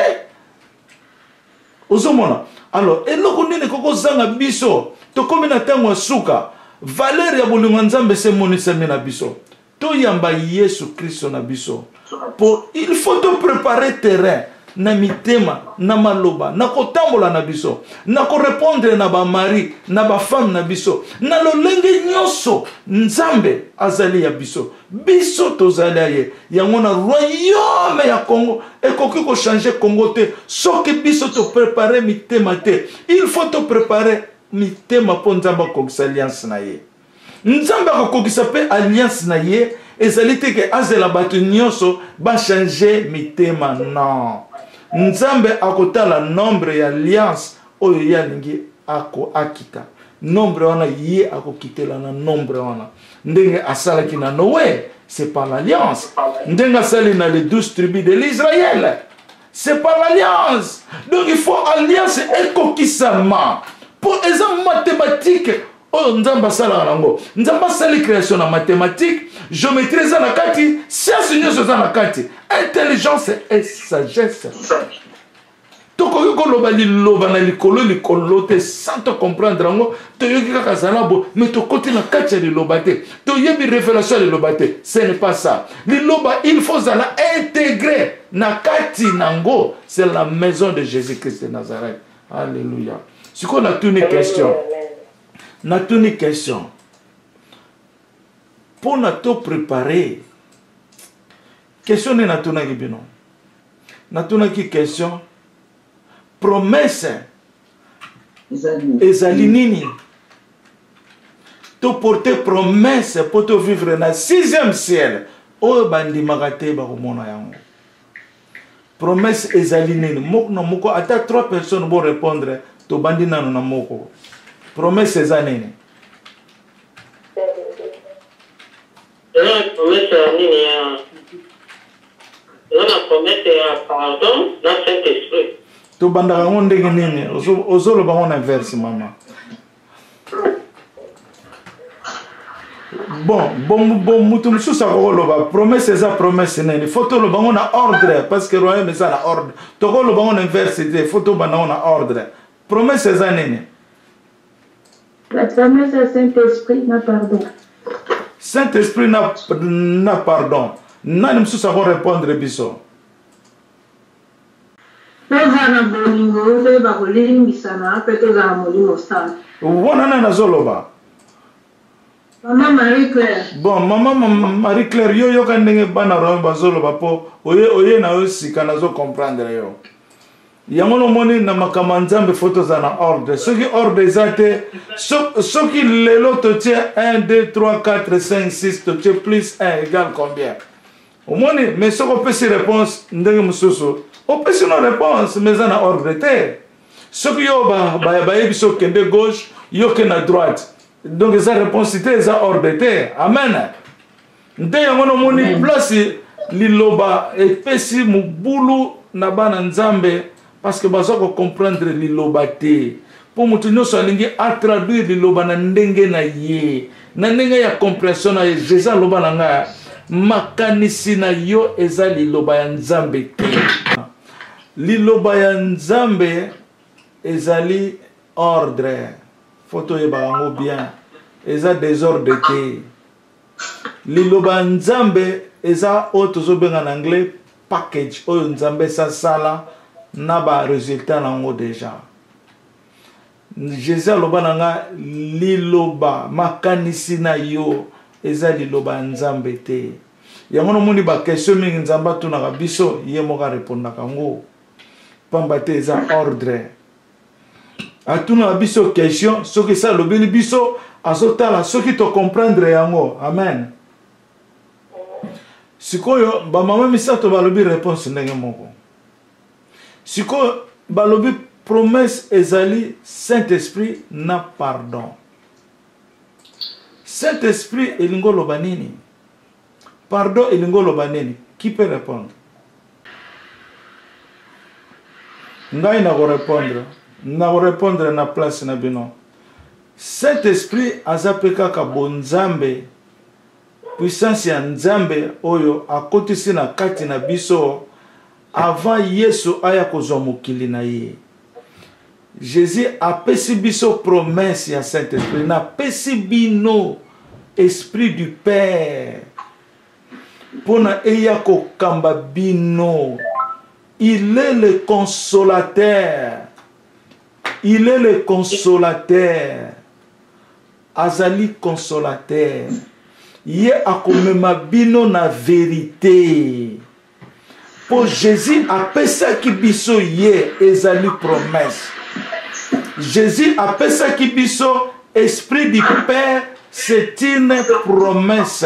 Osomona. Alors, eloko nini koko zanga biso, to komi na tango suka, valeur ya bolingo nzambe se monisa na biso. To yamba Yesu Kristo na biso. Pour il faut te préparer terrain. Na mitema, na maloba, na kotambola na biso, na ko répondre na ba mari, na ba femme na biso, na lolenge nyoso, nzambe azali ya biso. Biso tozali ye, yango na royaume ya Congo, ekoki ko changer Congo te, soki biso to préparer mitema te. Il faut te préparer mitema po nzamba kokisa alliance na ye. Nzamba kokisa pe alliance na ye, ezali te ke azela batu nyoso ba changer mitema, non. Nzambe akotala nombre ya alliance oyo ya lingi ako akita nombre wana ye akokitela na nombre wana ndenge asalaki na Noé, c'est par l'alliance. Ndenge asali na les 12 tribus de l'Israël, c'est par l'alliance. Donc il faut alliance ekokisama pour exemple mathématique. Oh, nzamba sala rango nzamba sali création na mathématique, géométrie za na kati, science nyoso za na kati, intelligence et sagesse. Toko yoko loba li loba na likolo te sans te comprendre rango to yoki kaka zalabo mais to koti na kati ya liloba te to yebi révélation liloba te. Ce n'est pas ça. Liloba il faut zala intégrer na kati nango, c'est la maison de Jésus-Christ de Nazareth. Alléluia. Si qu'on a une question. Na tuni question pour na to préparer question na tuna kibino na tuna ki question promesse ezali nini to porter promesse pour te vivre na 6e ciel o bandi magate ba komona yango promesse ezali nini moko ata 3 personnes vont répondre to bandi nano na moko. Promesse ces années. Promesse pardon dans Saint-Esprit. Tu bandara on ndenge nini ozolo ba on inverse maman. Bon mutu mususa ko loba promesse za promesse nene photo lo bango na ordre parce que royaume ça na ordre. To ko lo bango na inverse photo bango na ordre. Promesse za nene. La promesse à Saint-Esprit n'a pardon. Saint-Esprit n'a pardon. Nani msusa ko répondre biso. Wana bolingo te ba kolimbisana peto za molimo sana. Wana na zoloba. Maman Marie-Claire. Bon, maman Marie-Claire yo ka ndenge bana ro ba zoloba po oye na osika na zo comprendre yo. Yango no moni na makamanzambe photo za na ordre. Soki ordre ezate soki lelo to tie 1 2 3 4 5 6 to tie plus 1 égale combien? Au moni mais soko pesi réponse ndenge mususu. O pesi no réponse mais na ordre te. Soki yo ba yebiso kende gauche, yo ke na droite. Donc eza réponse te eza ordre te. Amen. Nde yango no moni place liloba epesi mubulu na bana nzambe. Parce que bazo comprendre liloba te. Pour mutu nyoso alingi a traduire liloba na ndenge na ye. Na ndenge ya compréhension na Jésus loba na nga makanisi na yo eza liloba ya nzambe te. Liloba ya nzambe ezali ordre. Photo yeba ngo bien. Eza désordre te. Liloba nzambe eza otozo benga en anglais package oyo nzambe sa sala na ba résultat nango déjà. Jésus aloba nanga liloba makanisi na yo eza liloba nzambe te. yango no moni ba question mingi nzamba tuna biso ye moka répondre kango pamba te eza ordre atuna biso question soki ça lobeli biso azotala soki to comprendre yango amen sikoyo ba mama misato balobi réponse ndenge moko sikoyo balobi promesse ezali Saint-Esprit na pardon Saint-Esprit elingo loba nini pardon elingo loba nini qui peut répondre ngai na ko répondre na place na bino Saint-Esprit azapeka ka bonzambe puissance ya nzambe oyo akotisi na kati na biso avant Yesu aya kozwa mokili na ye Jésus a pesi biso promesse ya Saint-Esprit na pesi bino Esprit du Père pona eya kokamba bino. Il est le consolateur. Il est le consolateur. Azali consolateur. Ye akomema bino na vérité. Pour Jésus a pesa ki biso ye ezali promesse. Jésus a pesa ki biso Esprit du Père, c'est une promesse.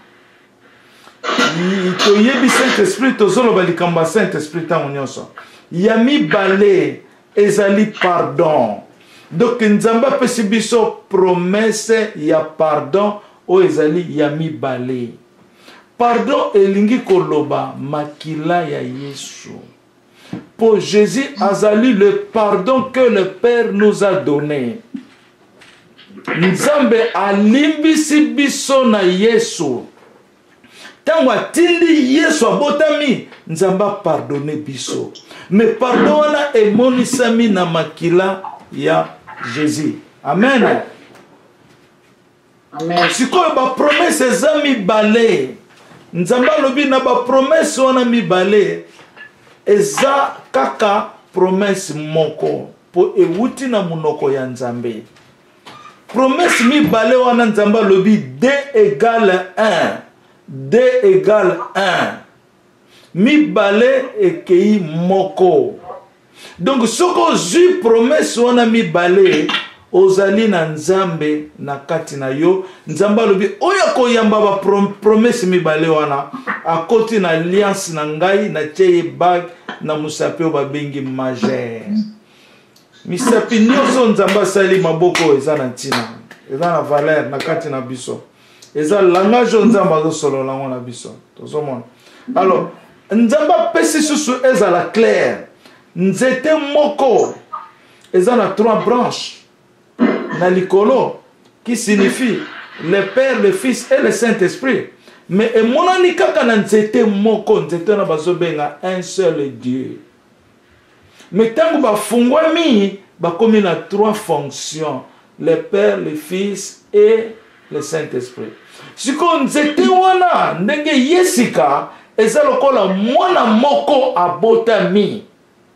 Toyebi Saint-Esprit tozolo balikamba Saint-Esprit tango nyonso. Yami balé ezali pardon. Donc nzamba pesi biso promesse ya pardon o ezali yami balé. Pardon elingi koloba makila ya Yesu. Pour Jésus azali le pardon que le Père nous a donné. Nzambe alimbisi biso na Yesu. Tango atindi Yesu abotami nzamba pardonner biso. Mais pardon wana emonisami na makila ya Jésus. Amen. Amen. Sikoyo ba promesse ezami balé. Nzamba lobi na ba promesse wana mi balé. Eza kaka promesse moko po ewuti na munoko ya nzambe. Promesse mi balé wana nzamba lobi 2 égale 1. 2 égale 1. Mi balé ekei moko. Donc soko zu promesse wana mi balé ozali na nzambe na kati na yo. Nzamba lobi oya koyamba ba promesse mi balé wana akoti na alliance na ngai na cheye bag na musapi ba bengi majeur. Misapi nyonso nzamba sali maboko eza na ntina. Eza na valeur na kati na biso. Eza langage nzamba zo solo lango na biso. Tozomona. Alors, nzamba pesi susu eza la claire. Nzete moko eza na 3 branches. Na likolo qui signifie le Père, le Fils et le Saint-Esprit. Mais emonani kaka na nzete moko, nzete na bazobenga un seul Dieu. Mais tango ba fungwami bakomi na 3 fonctions, le Père, le Fils et le Saint-Esprit. Siko nzete wana ndenge yesika eza lokola mwana moko abotami.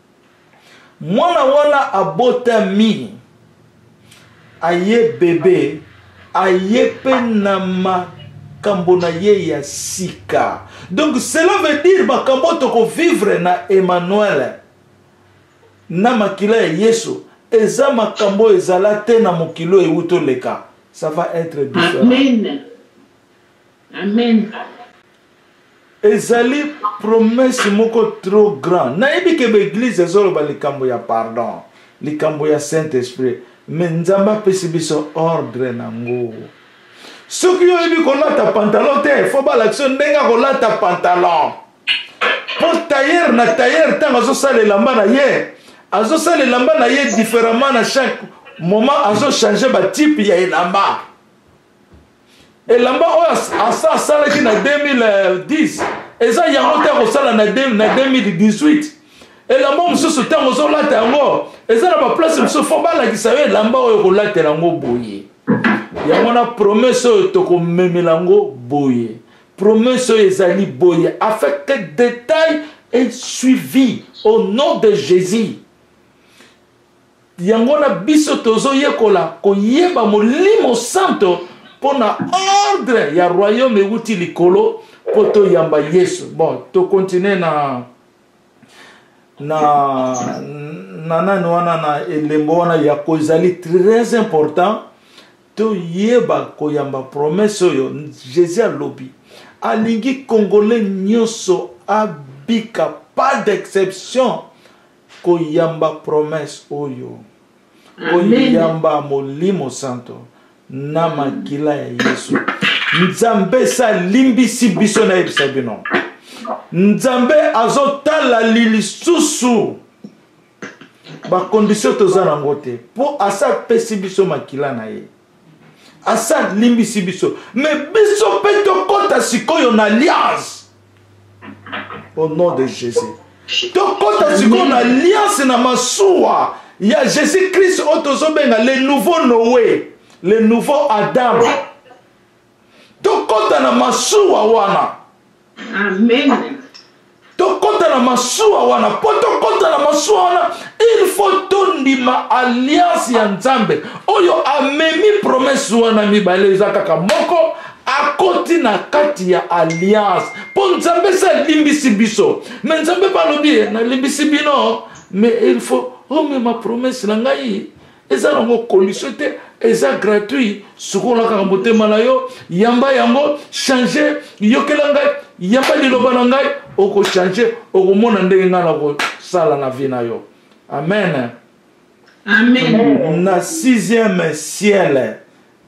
Mwana wana abotami. Aye bébé, aye penama kambona ye ya sika. Donc cela veut dire bakambo toko vivre na Emmanuel. Na makila ya Yesu. Eza makambo ezala te na mokilo euto leka. Ça va être différent. Amen. Amen. Ezali promesse moko trop grand. Na ebi ke l'église ezolo ba likambo ya pardon, likambo ya Saint-Esprit. Mais nzamba pesi biso ordre nango. Soki yo ebi kolata pantalon te, faut ba l'action ndenga kolata pantalon. Pour tailleur na tailleur tanga zo sale lamba na ye. Azo sale lamba na ye différemment na chaque moment azo changer ba type ya elamba. Elamba oyo asa sala ki na 2010. Eza yango te ko sala na 2018. Elamba mususu tango zo lata yango. Eza na ba place mususu fo ba la kisawe elamba oyo ko lata yango boye. Yango na promesse oyo to ko memela yango boye. Promesse oyo ezali boye afin que détail est suivi au nom de Jésus. Yango na biso tozo yekola ko yeba molimo santo pour na ordre ya royaume euti likolo po toyamba Yesu. Bon, to continuer na nani wana na elembo wana ya kozali très important to yeba koyamba promesse oyo Jésus alobi alingi congolais nyonso abika pas d'exception koyamba promesse oyo koyamba molimo santo na makila ya Yesu. Nzambe sa limbisi biso na yebisa bino. Nzambe azotala lisusu ba condition toza nango te po asa pesi biso makila na ye. Asa limbisi biso. Mais biso pe tokota sikoyo na alliance. Au nom de Jésus. Tokota sikoyo na alliance na masuwa ya Jésus Christ otozobenga le nouveau Noé, le nouveau Adam. Tokota na masuwa wana. Amen. Tokota na masuwa wana. Po tokota na masuwa wana, il faut tondima alliance ya Nzambe. Oyo amemi promesse wana mibale zakaka moko akoti na kati ya alliance. Po Nzambe sa limbisi biso. Mais Nzambe balobi na limbisi bino, mais il faut ma promesse na ngai eza nango condition te, eza gratuit. Sukola kaka motema na yo, yamba yango, changer yokela ngai, yamba liloba na ngai, oko changer, oko mona ndenge nga na ko sala na vie na yo. Amen. Amen. Na 6e ciel.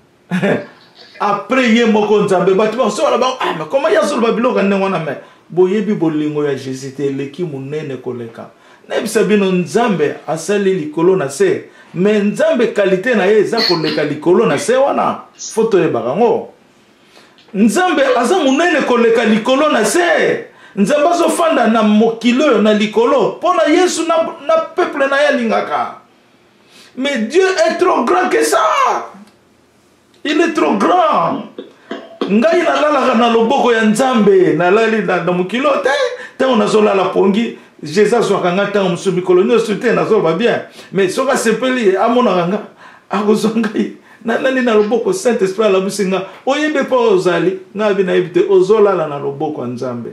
Après ye moko Nzambe batu ba so la ba, mais comment ya so ba biloko ndenge wana me boyebi bolingo ya Jésus te leki munene koleka. Nebisa bino Nzambe asali likolo na se, mais Nzambe qualité na ye eza koleka likolo na se wana foto ye bakango. Nzambe aza munene koleka likolo na se. Nzambe azofanda na mokilo na likolo pona Yesu na peuple na ya lingaka. Mais Dieu est trop grand que ça. Il est trop grand. Ngai nalalaka na loboko ya Nzambe nalali na mokilo te on azolala pongi. Jésus soit ngata musumi kolonio soutien na zo ba bien, mais soka sepeli amona nga akozongai nani na loboko Saint Esprit la businga oyebe pa ozali nga bina ebite ozola na loboko Nzambe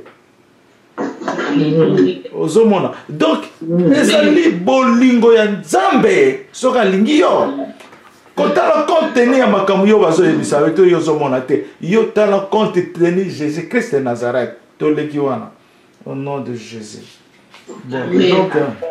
ozomona. Donc ezali bolingo ya Nzambe soka lingi yo kotala contenu ya makambo yo bazo yebisa weto yo zomona te yo tala contenu Jésus Christ de Nazareth to leki wana au nom de Jésus. Bon, donc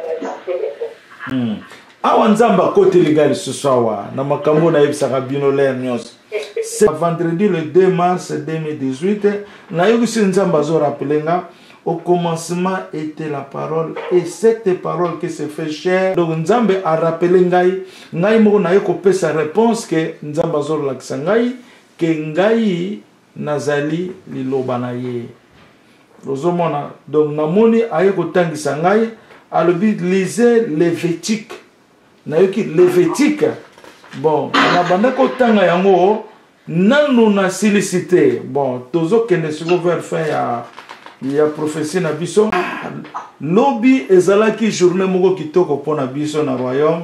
awa Nzambe akote legali ce soir na makambo na yebisaka bino le nyonso. C'est vendredi le 2 mars 2018 na yebisi Nzambe azo rappelenga au commencement était la parole et cette parole qui se fait chair. Donc Nzambe a rappelé ngai moko na yeko pesa réponse que Nzambe azo lakisa ngai ke ngai nazali liloba na ye. Rozomona. Donc namoni aye kotangisa ngai alobi lisez Lévitique. Na yoki Lévitique. Bon, na banda kotanga yango nanu na silicité. Bon, tozo kende siko vers fin ya prophétie na biso. Lobi ezalaki journée moko kitoko pona biso na royaume.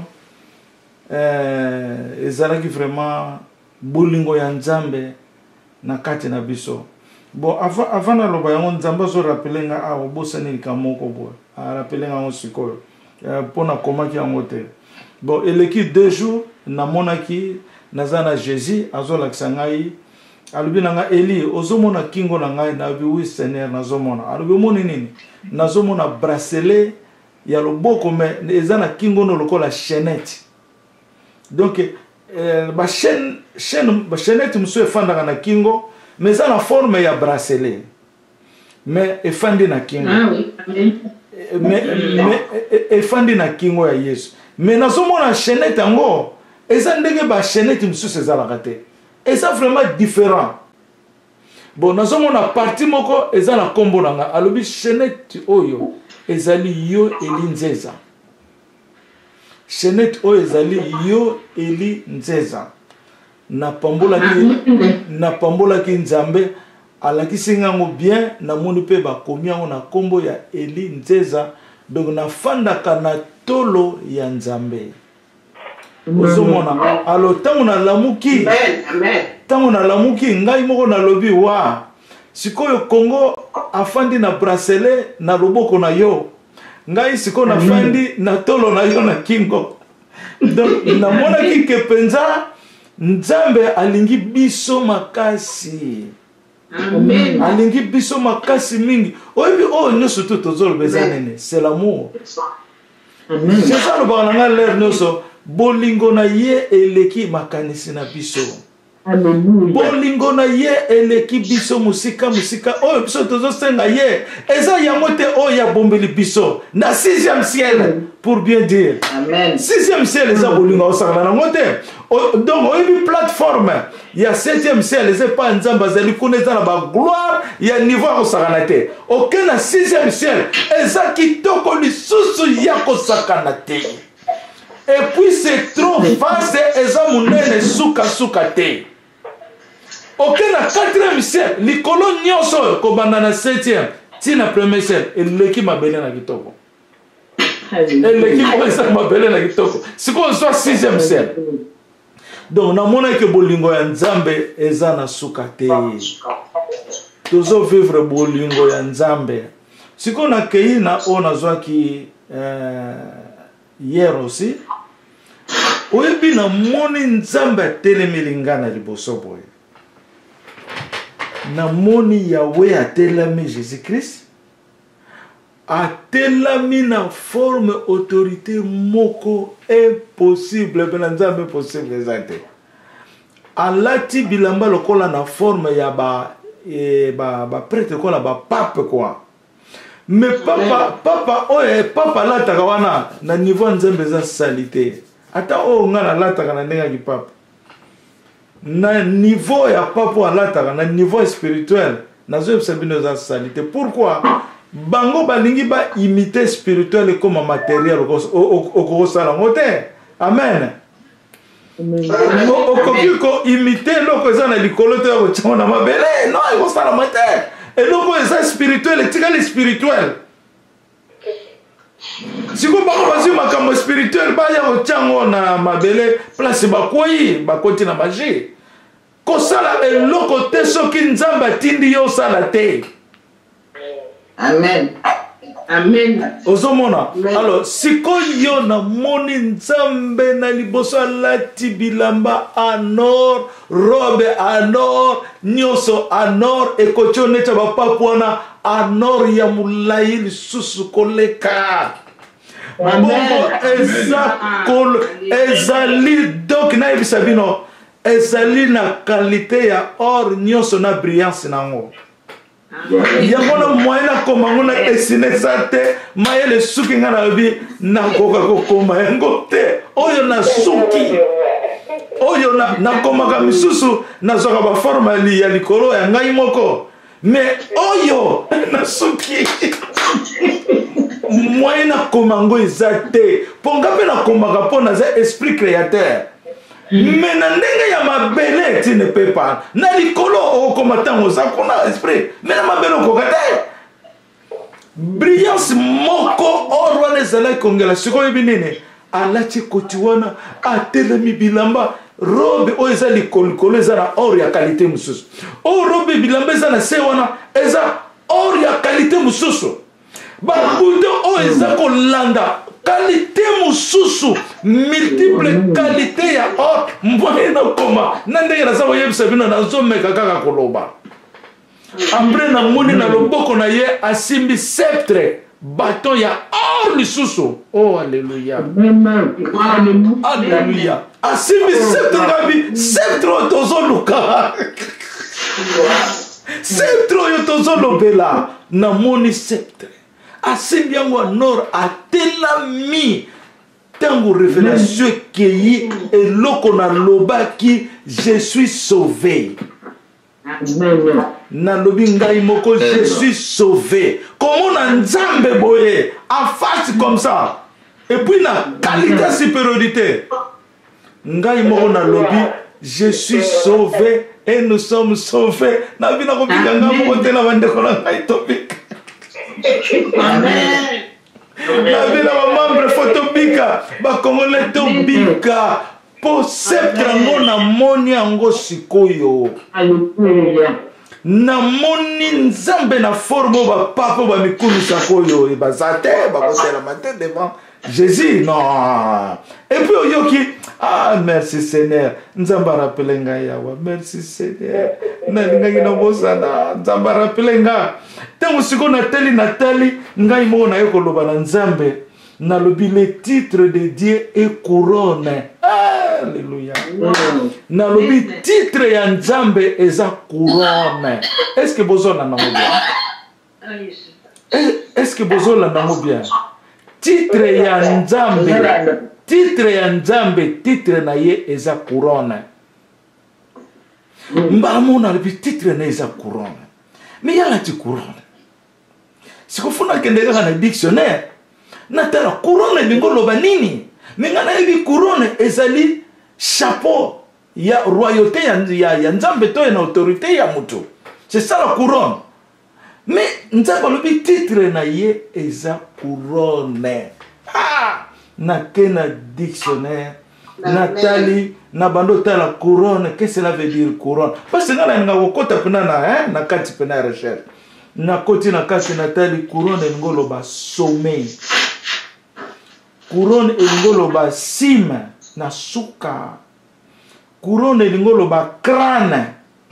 Ezalaki vraiment bolingo ya Nzambe na kati na biso. Bon, avant na loba yango Nzambe zo rappelenga a obosani likamoko bo. A rappelenga ngo sikoyo. Pona komaki yango te. Bon, eleki 2 jours na monaki nazana Jésus azo lakisa ngai. Alubi nanga Eli ozomona kingo na ngai na bi oui Seigneur nazomona. Alubi moni nini? Nazomona bracelet ya loboko me ezana kingo no lokola chaînette. Donc ba chaînette muso efanda na kingo. Mais ça la forme ya bracelet. Mais efandi na kingo. Ah oui, amen. Mais efandi na kingo ya Yesu. Mais nazomona chaînette yango, eza ndenge ba chaînette mususu ezalaka te. Eza vraiment différent. Bon, nazomona partie moko eza na kombo nanga alobi chaînette oyo ezali yo eli nzeza. Chaînette oyo ezali yo eli nzeza. Na pambola ki Nzambe alakisi ngango bien na moni pe bakomi yango na kombo ya Eli Nzeza. Donc na fandaka na tolo ya Nzambe. Ozomona alo tango na lamuki tango na lamuki ngai moko na lobi wa sikoyo Congo afandi na bracelet na loboko na yo ngai sikoyo na fandi na tolo na yo na kingo. Donc namona ki ke penza Nzambe alingi biso makasi. Amen. Alingi biso makasi mingi. Oyebi nyonso to tozolo bezanene, c'est l'amour. Amen. C'est ça le balanga l'air nyonso bolingo na ye eleki makanisi na biso. Alléluia. Bolingo na ye eleki biso musika biso tozo senga ye eza yango te ya bombeli biso na 6e ciel pour bien dire. Amen. 6e ciel eza bolingo osakana nango te. Donc oyebi plateforme ya 7e ciel eza pa nzamba zali kuna eza na ba gloire ya niveau osakana te. Oke na 6e ciel eza kitoko lisusu ya kosakana te. Et puis c'est trop vaste eza munene suka te. Ok, na 4e ciel, likolo nyonso kobanda na 7e, ti na 1er ciel, eleki mabele na kitoko. Eleki mabele na kitoko. Siko so 6e ciel. Donc na mona ke bolingo ya Nzambe eza na suka te. Tozo vivre bolingo ya Nzambe. Siko na kei na ona zwaki hier aussi. Oyebi na moni Nzambe telemeli ngana liboso boye. Na moni Yahweh atelami Jésus-Christ atelami na forme autorité moko impossible benanzambe possible ezate alati bilamba lokola na forme ya ba prêtre kola ba pape quoi mais papa papa lataka wana na niveau nzambe za salité ata ngana lataka na ndenga ki papa na niveau ya papa alataka na niveau spirituel nazo sabino za salité. Pourquoi bango balingi ba imiter spirituel comme matériel au sala ngote. Amen. Okoki ko imiter loko za na likolo te ko chona mabele no iko sala mate et loko za spirituel tikali spirituel. Siko bango bazi makambo spirituel ba ya ochango na mabele place bakoi bakoti na magie. Kosala eloko te soki Nzambe atindi yo sala te. Amen. Amen. Ozomona. Alors siko yo na moni Nzambe na liboso alati bilamba anor, robe anor, nyoso anor, ekochone cha bapapwana anor ya mulai lisusu koleka. Bongo ezali donc na ebisabino ezali na qualité ya or nyonso na brillance nango. Yango na moyen na komango na esine sate mayele suki nga na bi na koka kokoma yango te. Oyo na suki. Oyo na komaka misusu na zoka ba forme ya likolo ya ngai moko. Mais oyo na suki. Moyen na komango ezate. Ponga pe na komaka pona za esprit créateur. Mais na ndenge ya mabele tu ne peux pas. Na likolo o komatango za kuna esprit. Mais na mabele ko kate. Brillance moko orwa nezala kongela siko ebinene. Alati kotiwana atelemi bilamba robe o eza likolo eza na or ya qualité mususu. O robe bilamba eza na se wana eza or ya qualité mususu. Ba buto o eza ko landa qualité mususu multiple qualité ya or mbone na koma nande na sawo yebisa bino na zomeka kaka koloba après na moni na loboko na ye asimbi sceptre bâton ya or lisusu. Oh alléluia. Alléluia. Asimbi sceptre ngabi sceptre tozoluka sceptre yo tozolobela na moni sceptre asimbi yango anor atelami tango révélation keyi eloko na lobaki je suis sauvé. Na lobi ngai moko je suis sauvé. Comment na Nzambe boye en face comme ça et puis na qualité supériorité ngai moko na lobi je suis sauvé et nous sommes sauvés. Na bina ko biganga moko te na bande ko na ngai topic. Amen. Na bina ba membre photobika ba kongole to bika po sceptre yango namoni yango sikoyo. Alléluia. Namoni nzambe na forme bapapa bamikumisa koyo e bazate bakotela matin devant Jésus. Non. Et puis oyoki, ah merci Seigneur. Nzambe rappele ngai yawa. Merci Seigneur. Na ngai na bosana nzambe rappele nga. Tango siko natali ngai mo na yoko loba na nzambe. Na lobi le titre de Dieu est couronne. Alléluia. Na lobi titre ya nzambe eza couronne. Est-ce que bozona na bien? Est-ce que bozona na bien? Titre ya nzambe. Titre ya nzambe, titre na ye eza couronne. Mbamo na lobi titre na eza couronne. Mais yala ti couronne. Sikofuna kendeka na dictionnaire. Natala couronne bingolo banini. Mengana yebi couronne ezali chapeau ya royauté ya nzambe to na autorité ya mutu. C'est ça la couronne. Mais nzambe lobi titre na ye eza couronne. Ah, na kena dictionnaire natali na bando tala couronne, qu'est-ce que cela veut dire couronne? Parce que ngala nga wokota pena na kati pena recherche. Na koti na kati natali couronne ngolo ba sommet. Couronne ngolo ba cime na suka. Couronne ngolo ba crâne.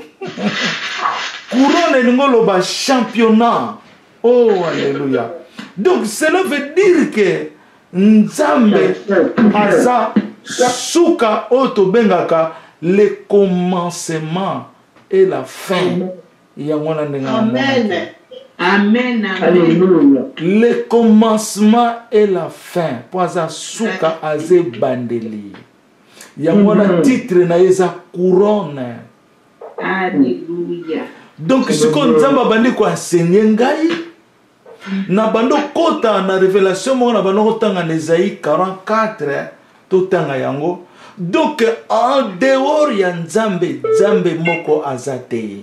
Couronne ngolo ba championnat. Oh alléluia. Donc cela veut dire que nzambe aza suka oto bengaka le commencement et la fin. Amen. Amen. Alléluia. Le commencement et la fin. Poza suka aze bandeli. Yangona titre na eza couronne. Alléluia. Donc ce qu'on nzamba bandi ko enseigner ngai na bando kota na révélation mo na bando tanga na Esaïe 44 to tanga yango. Donc en dehors ya nzambe moko azate.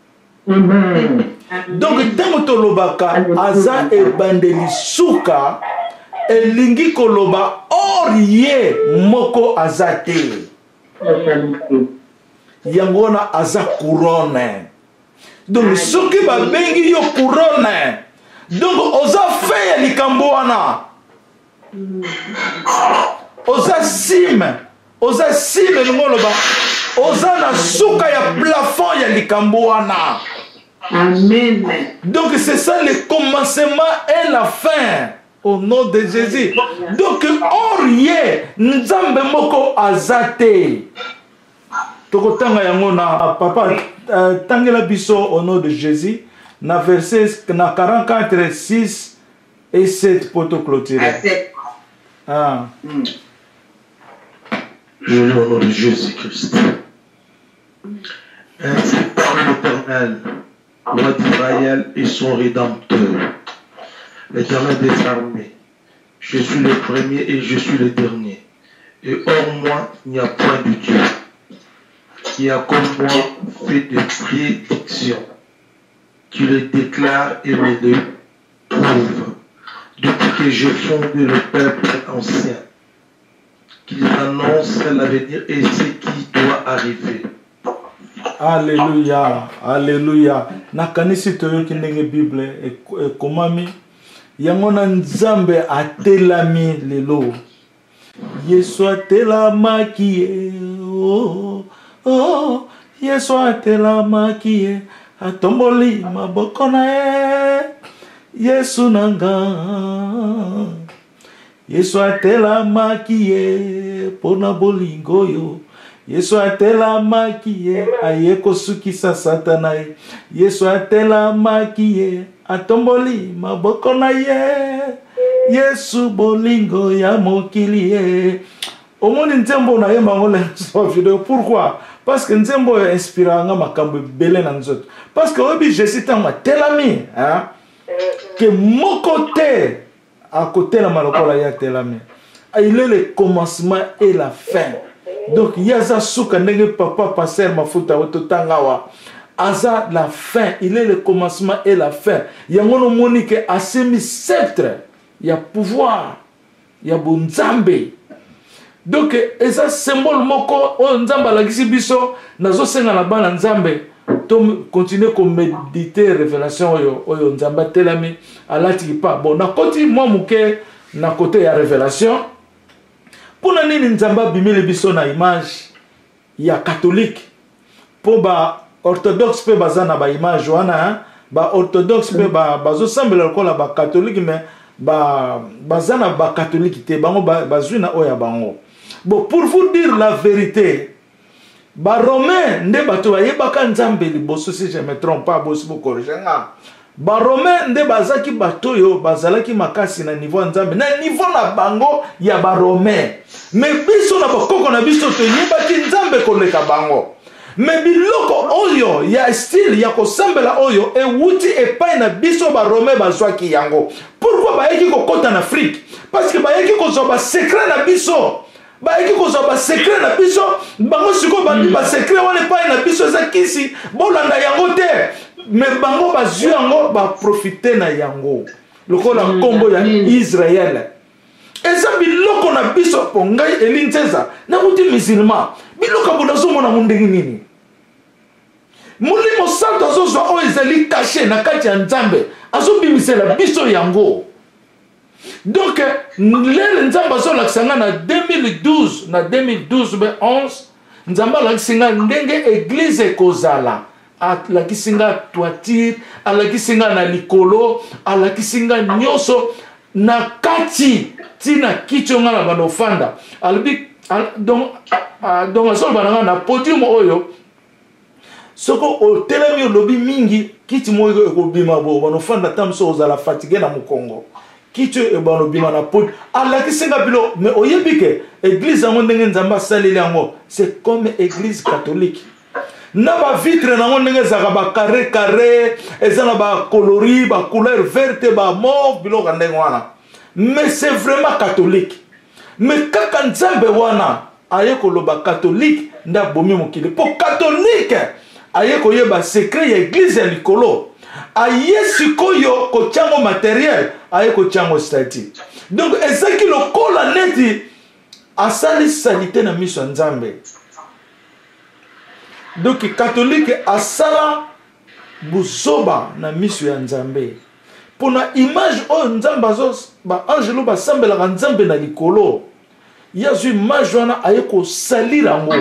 Donc tango to lobaka aza e bandeli suka elingi koloba or ye moko azate. Yangona aza couronne. Donc soki ba bengi yo couronne. Donc oza fait likambo wana. Oza sime ngoloba. Oza na suka ya plafond ya likambo wana. Amen. Donc c'est ça le commencement et la fin au nom de Jésus. Donc or ye nzambe moko azate. Tokotanga yango na papa tangela biso au nom de Jésus. Na verset na 44, 6 et 7 pour te clôturer. Ah. Je lis au nom de Jésus-Christ. Ainsi parle l'Éternel, roi d'Israël et son Rédempteur, l'Éternel des armées. Je suis le premier et je suis le dernier. Et hors moi, il n'y a point de Dieu qui a comme moi fait des prédictions. Tu le déclares et me le prouves. Depuis que j'ai fondé le peuple ancien, qu'il annonce l'avenir et ce qui doit arriver. Alléluia, alléluia. Nakanisi toyoki ndenge Bible ekomami yango na nzambe atelami lelo. Yesu atelamaki oh oh Yesu atelamaki atomboli maboko na ye Yesu nanga Yesu atelamaki ye pona bolingo yo Yesu atelamaki ye aye kosukisa satana ye Yesu atelamaki ye atomboli maboko na ye Yesu bolingo ya mokili ye. Omoni nzembo na yemba ngole so video. Pourquoi? Parce que nzembo inspira nga makambo belé na nzoto. Parce que obi Jésus tanga telami hein que mon côté à côté la malokola ya telami. Il est le commencement et la fin. Donc yaza suka ndenge papa passer mafuta ototangawa. Aza la fin, il est le commencement et la fin. Yangono monike asemi sceptre. Il y a pouvoir, il y a bonzambe. donc eza symbole moko oyo nzambe alakisi biso nazosenga na bana nzambe to continuer ko méditer révélation oyo nzambe telami alati pa bon na koti mwa muke na côté ya révélation pona nini nzambe bimile biso na image ya catholique po ba orthodoxe pe bazana ba image wana ba orthodoxe pe bazo sambela lokola ba catholique mais bazana ba catholique te bango bazwina oya bango. Bon, pour vous dire la vérité, ba romain nde bato bayebaka nzambe liboso, si je me trompe pas, bosi bo corriger nga. Ba romain nde bazaki bato yo bazalaki makasi na niveau nzambe na niveau na bango ya ba romain. Mais biso na bakoko na biso to yebaki nzambe koleka bango. Mais biloko oyo ya style ya kosambela oyo ewuti epai na biso ba romain bazwaki yango. Pourquoi bayeki kokota na Afrique? Parce que bayeki kozwa ba secret na biso. Bayeki kozwa ba secret na biso, bango siko bandi ba secret wana epai na biso eza kisi bolanda yango te. Mais bango bazwi yango ba profiter na yango. Lokola nkombo ya Israël. Eza biloko na biso po ngai elinzeza na kuti musulman. Biloko bonazo mona mundenge nini? Mulimo santo azozwa oyo ezali caché na kati ya nzambe. Azobimisela biso yango. Donc, lele nzamba zo laksanga na 2012, na 2012 be 11, nzamba laksinga ndenge église kozala. Alakisinga toiture, alakisinga na likolo, alakisinga nyoso na kati tina kichonga na banofanda. Albi donc azol bananga na podium oyo. Soko o telemi lobi mingi kiti moyo ekobima bo banofanda tamso ozala fatigué na mukongo. Kicho ebano bima na pod alakisinga bilo mais oyebike église yango ndenge nzamba saleli yango c'est comme église catholique na ba vitre nango ndenge zaka ba carré ezana ba coloris ba couleur verte ba mauve bilo ndenge wana mais c'est vraiment catholique. Mais kaka nzambe wana aye koloba catholique nda bomi mokili po catholique aye koyeba secret ya église ya likolo aye sikoyo kochango matériel aye kochango statut. Donc ezaki lokola neti asali salite na miso nzambe. Donc catholique asala buzoba na miso ya nzambe. Pona image o nzamba zo ba angelo ba sambela nzambe na likolo. Yazu image wana aye ko salira ngo.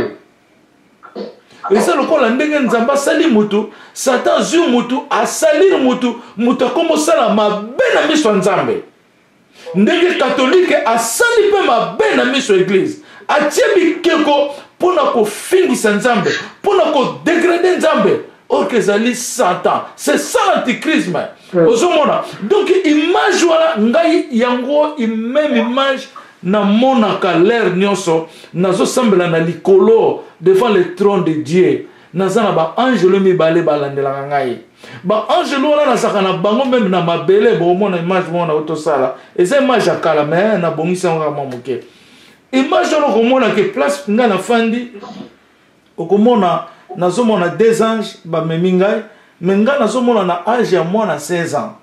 Eza lokola ndenge nzamba sali mutu, Satan zu mutu, asalir mutu, mutu akomo sala mabe na miso nzambe. Ndenge katolike asali pe mabe na miso église. Atie bikeko pona ko fingisa nzambe, pona ko dégrader nzambe. Or que zali Satan. C'est ça l'antichrist. Donc image wala ngai yango même image na monaka l'air nyonso nazo sambela na likolo devant le trône de Dieu nazana ba angelo mibale balandela ngai ba angelo wana nasaka na bango même na mabele bo mona image mona otosala eza image akala mais na bongisa nga mamuke image wana komona ke place nga na fandi okomona nazomona des anges ba memingai menga nazomona na âge ya mwana 16 ans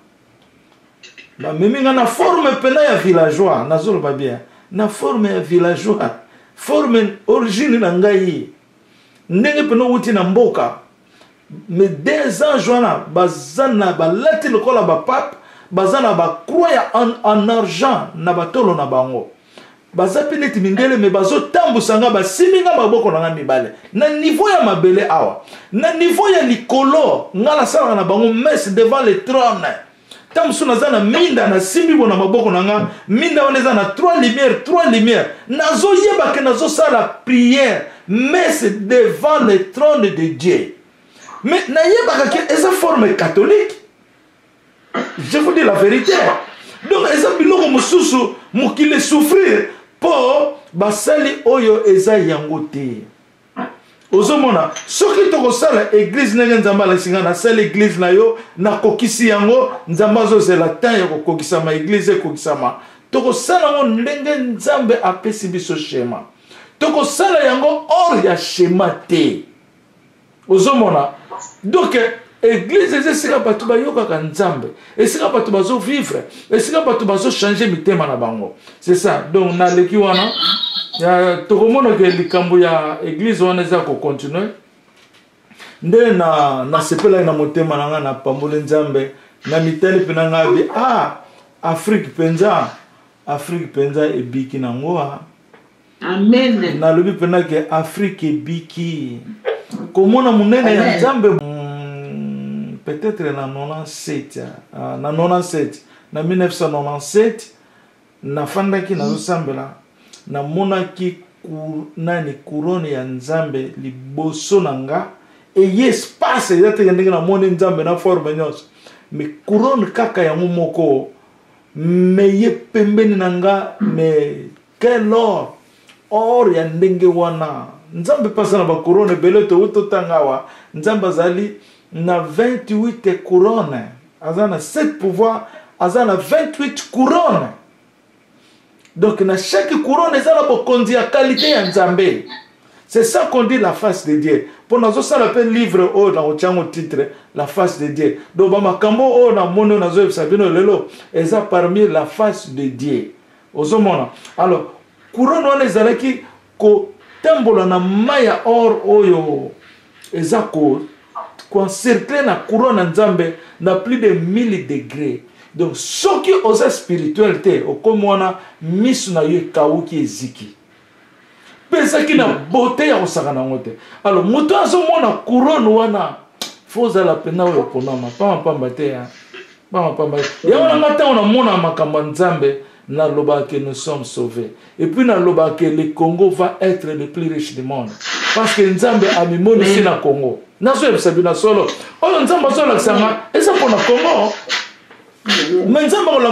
ba meminga na forme pena ya villageois nazoloba bien na forme ya villageois forme origine na ngai ndenge pena wuti na mboka mais des anges wana bazana balati lokola ba pape bazana ba croix ya en argent na batolo na bango bazapi neti mindele me bazotambusa nga basiminga maboko na nga mibale na niveau ya mabele awa na niveau ya likolo nga nasalaka na bango messe devant le trône tambusu naza na minda na simbi bona maboko na nga minda wana eza na trois lumières nazoyeba ke nazosala prière messe devant le trône de Dieu mais nayebaka ke eza forme catholique. Je vous dis la vérité. Donc eza biloko mosusu mokile souffrir po basali oyo eza yango te. Ozomona soki tokosala église ndenge nzamba alasinga na sala église na yo na kokisi yango nzamba azozela temps ya kokokisama église ekokisama tokosala yango ndenge nzambe apesi biso schéma tokosala yango or ya schéma te. Ozomona donc église esika bato bayokaka nzambe esika bato bazo vivre esika bato bazo changer mitema na bango c'est ça. Donc na leki wana tokomona ke likambo ya église wana eza kocontinue nde na sepelaki na motema na nga na pamboli nzambe na mitali mpe na nga bi Afrique penza ebiki nango Amen. nalobi mpena ke Afrique ebiki komona monene ya nzambe peut-être na 97 na 1997 nafandaki nazosambela namonaki nani couronne ya nzambe liboso na nga eye espace eza teke ndenge namoni nzambe na forme nyonso mais couronne kaka yango moko me ye pembeni na nga mais quel or ya ndenge wana nzambe pasa na bacourone ebele totanga awa nzambe azali na 28 couronne aza na 7 pouvoir aza na 28 couronne. Donc, dans chaque couronne, il y a une qualité en Nzambe. C'est ça qu'on dit la face de Dieu. Pour nous, ça l'appelle livre au dans le titre, la face de Dieu. Donc, Bamakambo au dans mon nazo sabino lelo, ils ont parmi la face de Dieu. Alors, couronne on les a qui ko tembola na maya or oyo, ils ont encerclé na couronne en Nzambe na plus de 1000 degrés. Donc, ce qui est aux spiritualités, comme on a mis na yo kauki eziki. Pesa qui na beauté ya osakana ngote. Alors, muto azo mona couronne wana, foza la pena yo ponama, pamba te ya. Pamba. Ya wana ngata on a mona makamba nzambe na loba que nous sommes sauvés. Et puis na loba que le Congo va être le plus riche du monde. Parce que nzambe a mimoni si na Congo. Nazo yebisabina solo. Oyo nzambe solo aksanga, esa pona Congo. Mais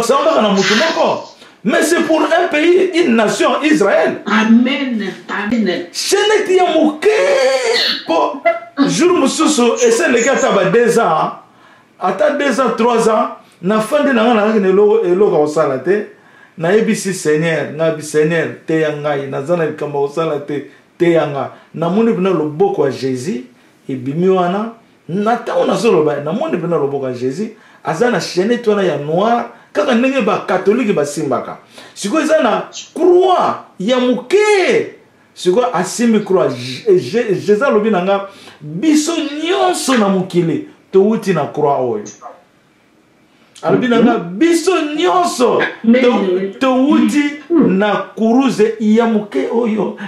c'est pour un pays, une nation, Israël. Amen. Je n'ai pour jour mususu et c'est le gars taba 2 ans. Ata 2 ans, 3 ans, na fin de l'année elo ka salate, na ebisi Seigneur, na bi Seigneur te yangai, na zana kamba salate te yanga. Na moni bina loboko wa Jésus et bimi wana, na ta ona solo ba, na moni bina loboko wa Jésus. Azana chaîne toana ya noir kaka ndenge ba catholique ba simbaka siko ezana croix ya muke siko asimbi croix Jésus lobi nanga biso nyonso na mukili to wuti na croix oyo alobi nanga biso nyonso to wuti na kuruze ya muke oyo.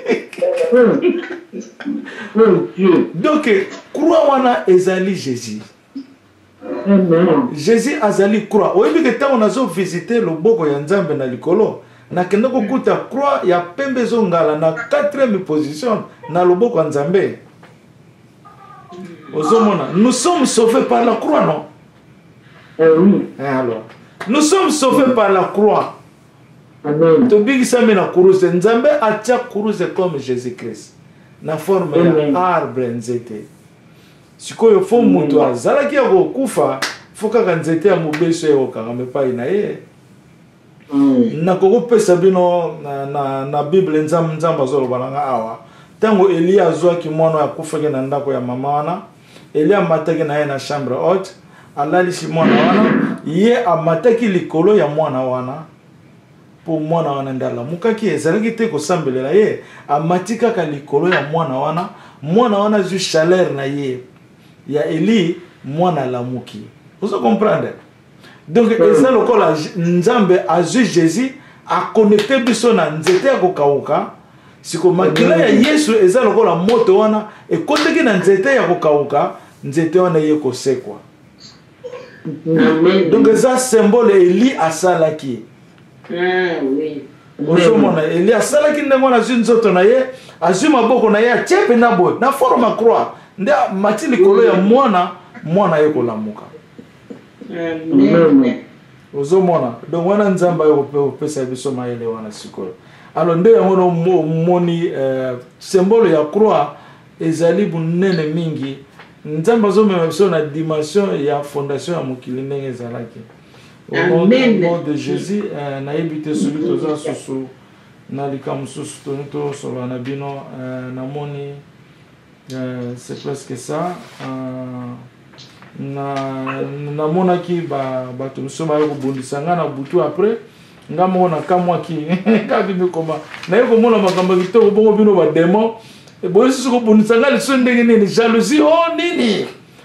Donc croix wana ezali Jésus. Jésus azali croix. Oyebi ke tango nazo visiter loboko ya nzambe na likolo na kende ko kuta croix ya pembe zongala na 4e position na loboko ya nzambe. Ozomona, nous sommes sauvés par la croix, non? Oui. Alors, nous sommes sauvés par la croix. Amen. Tobikisa na kuruze nzambe atia kuruze comme Jésus-Christ na forme ya arbre nzete. Sikoyo fo mutu azalaki ya kokufa foka ka nzete ya mobeso ya kokanga epai na ye. Nakokopesa bino na Bible nzambe azoloba nanga awa. Tango Elia azwaki mwana akufaki na ndako ya mama wana, Elia amataki na ye na chambre haute, alalisi mwana wana, ye amataki likolo ya mwana wana. Po mwana wana ndala mukaki ezalaki te kosambelela ye, amatika ka likolo ya mwana wana zu chaleur na ye. Ya Eli mwana lamuki. Vous comprenez? Donc eza lokola nzambe azu Jésus a connecté biso na nzete ya kokauka. Siko makila ya Yesu eza lokola moto wana ekoteki na nzete ya kokauka, nzete wana ye kosekwa. Donc eza symbole Eli asalaki. Oui. Ozomona Eli asalaki ndengo na nzoto na ye, azu maboko na ye achepe na boy na forma croix. Ndia matili kolo ya mwana ye kolamuka. Amen. Ozomona donc wana nzamba yo pesa biso maele wana sikoyo. Alors nde yango moni symbole ya croix ezali bunene mingi. Nzamba zo mema biso na dimension ya fondation ya mokili ndenge ezalaki. Au nom de Jésus na ebite celui toza susu na likamu susu tonito solo na bino na moni. C'est presque ça. Na monaki bato muso ba ko bundisanga na butu après Ngamona kamwaki kabimi koma na yeko mona makamba kitoko bongo bino ba démon e boyo siko bunitsanga liso ndenge nini jalousie oh nini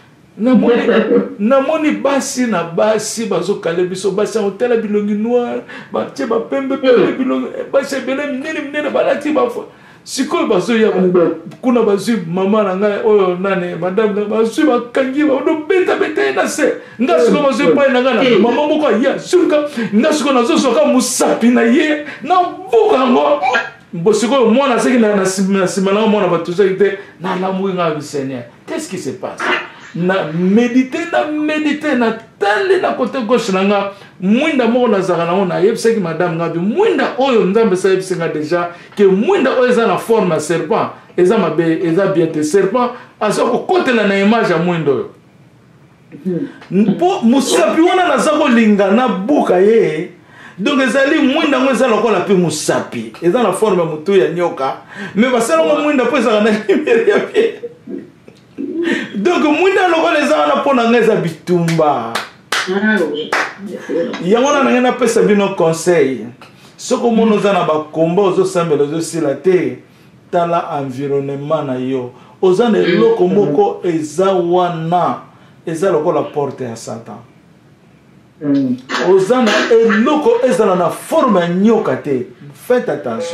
namoni basi na basi bazo kale biso basi hotela bilongi noir ba tie ba pembe bilongi basi bele nini balati ba siko bazo ya kuna bazo mama na ngai oyo nane madame bazo bakangi ba do beta na se ngasiko bazo pa na ngana mama moko ya surka ngasiko nazo soka musapi na ye na buka ngo mbosiko mwana seki na simana mwana batuza ite na lamu nga Seigneur. Qu'est-ce qui se passe? Na méditer na tali na côté gauche na nga mwinda moko na zaka na ona yebseki madame ngabi mwinda oyo nzambe sa yebsenga déjà que mwinda oyo eza na forme ya serpent eza mabe eza bien te serpent azoko kotela na image ya mwinda oyo mpo musapi wana naza kolinga na buka ye donc ezali mwinda ngo eza lokola pe musapi eza na forme ya mutu ya nyoka mais basalongo mwinda po ezaka na lumière ya bien. Donc mwinda lokola eza na pona ngeza bitumba yango na ngena pesa bino conseil soko mono za na bakomba ozo sambela ozo sila te tala environnement na yo oza na eloko moko eza wana eza lokola porte ya Satan oza na eloko eza na forme ya nyoka te. Faites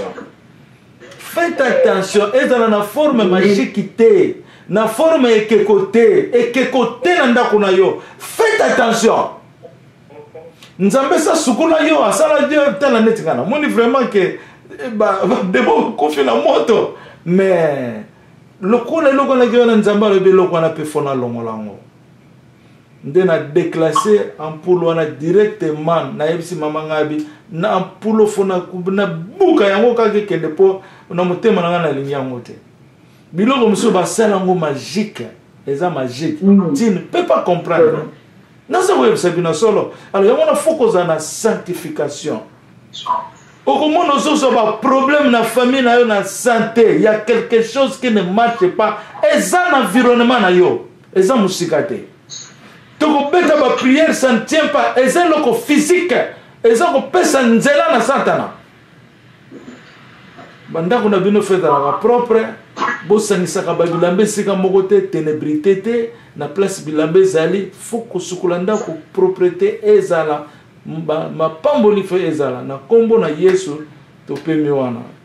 attention eza na forme magique te na forme ekeko na ndako na yo. Faites attention nzambe sa sukula yo asala Dieu tala neti kana moni vraiment que debo kofi na moto mais lokola na nzamba le beloko na pe fona longolango nde na déclasser ampoule wana directement na yebisi mama ngabi na ampoule fona na buka yango kake kende po na motema na ngana lingi yango te biloko muso basala ngo magique eza magique tu ne peux pas comprendre nasa ko yebisa bino solo alors yango na focus na sanctification okomona ozoso ba problème na famille na yo na santé il y a quelque chose qui ne marche pas eza na environnement na yo eza musika te toko beta ba prière ça ne tient pas eza loko physique eza ko pesa nzela na Satana bandako na bino feta la propre bosangisaka ba bilambe sika moko te ténébrité te na place bilambe zali foko sukulanda ko propriété ezala mapamboli fe ezala na kombo na Yesu to pemi wana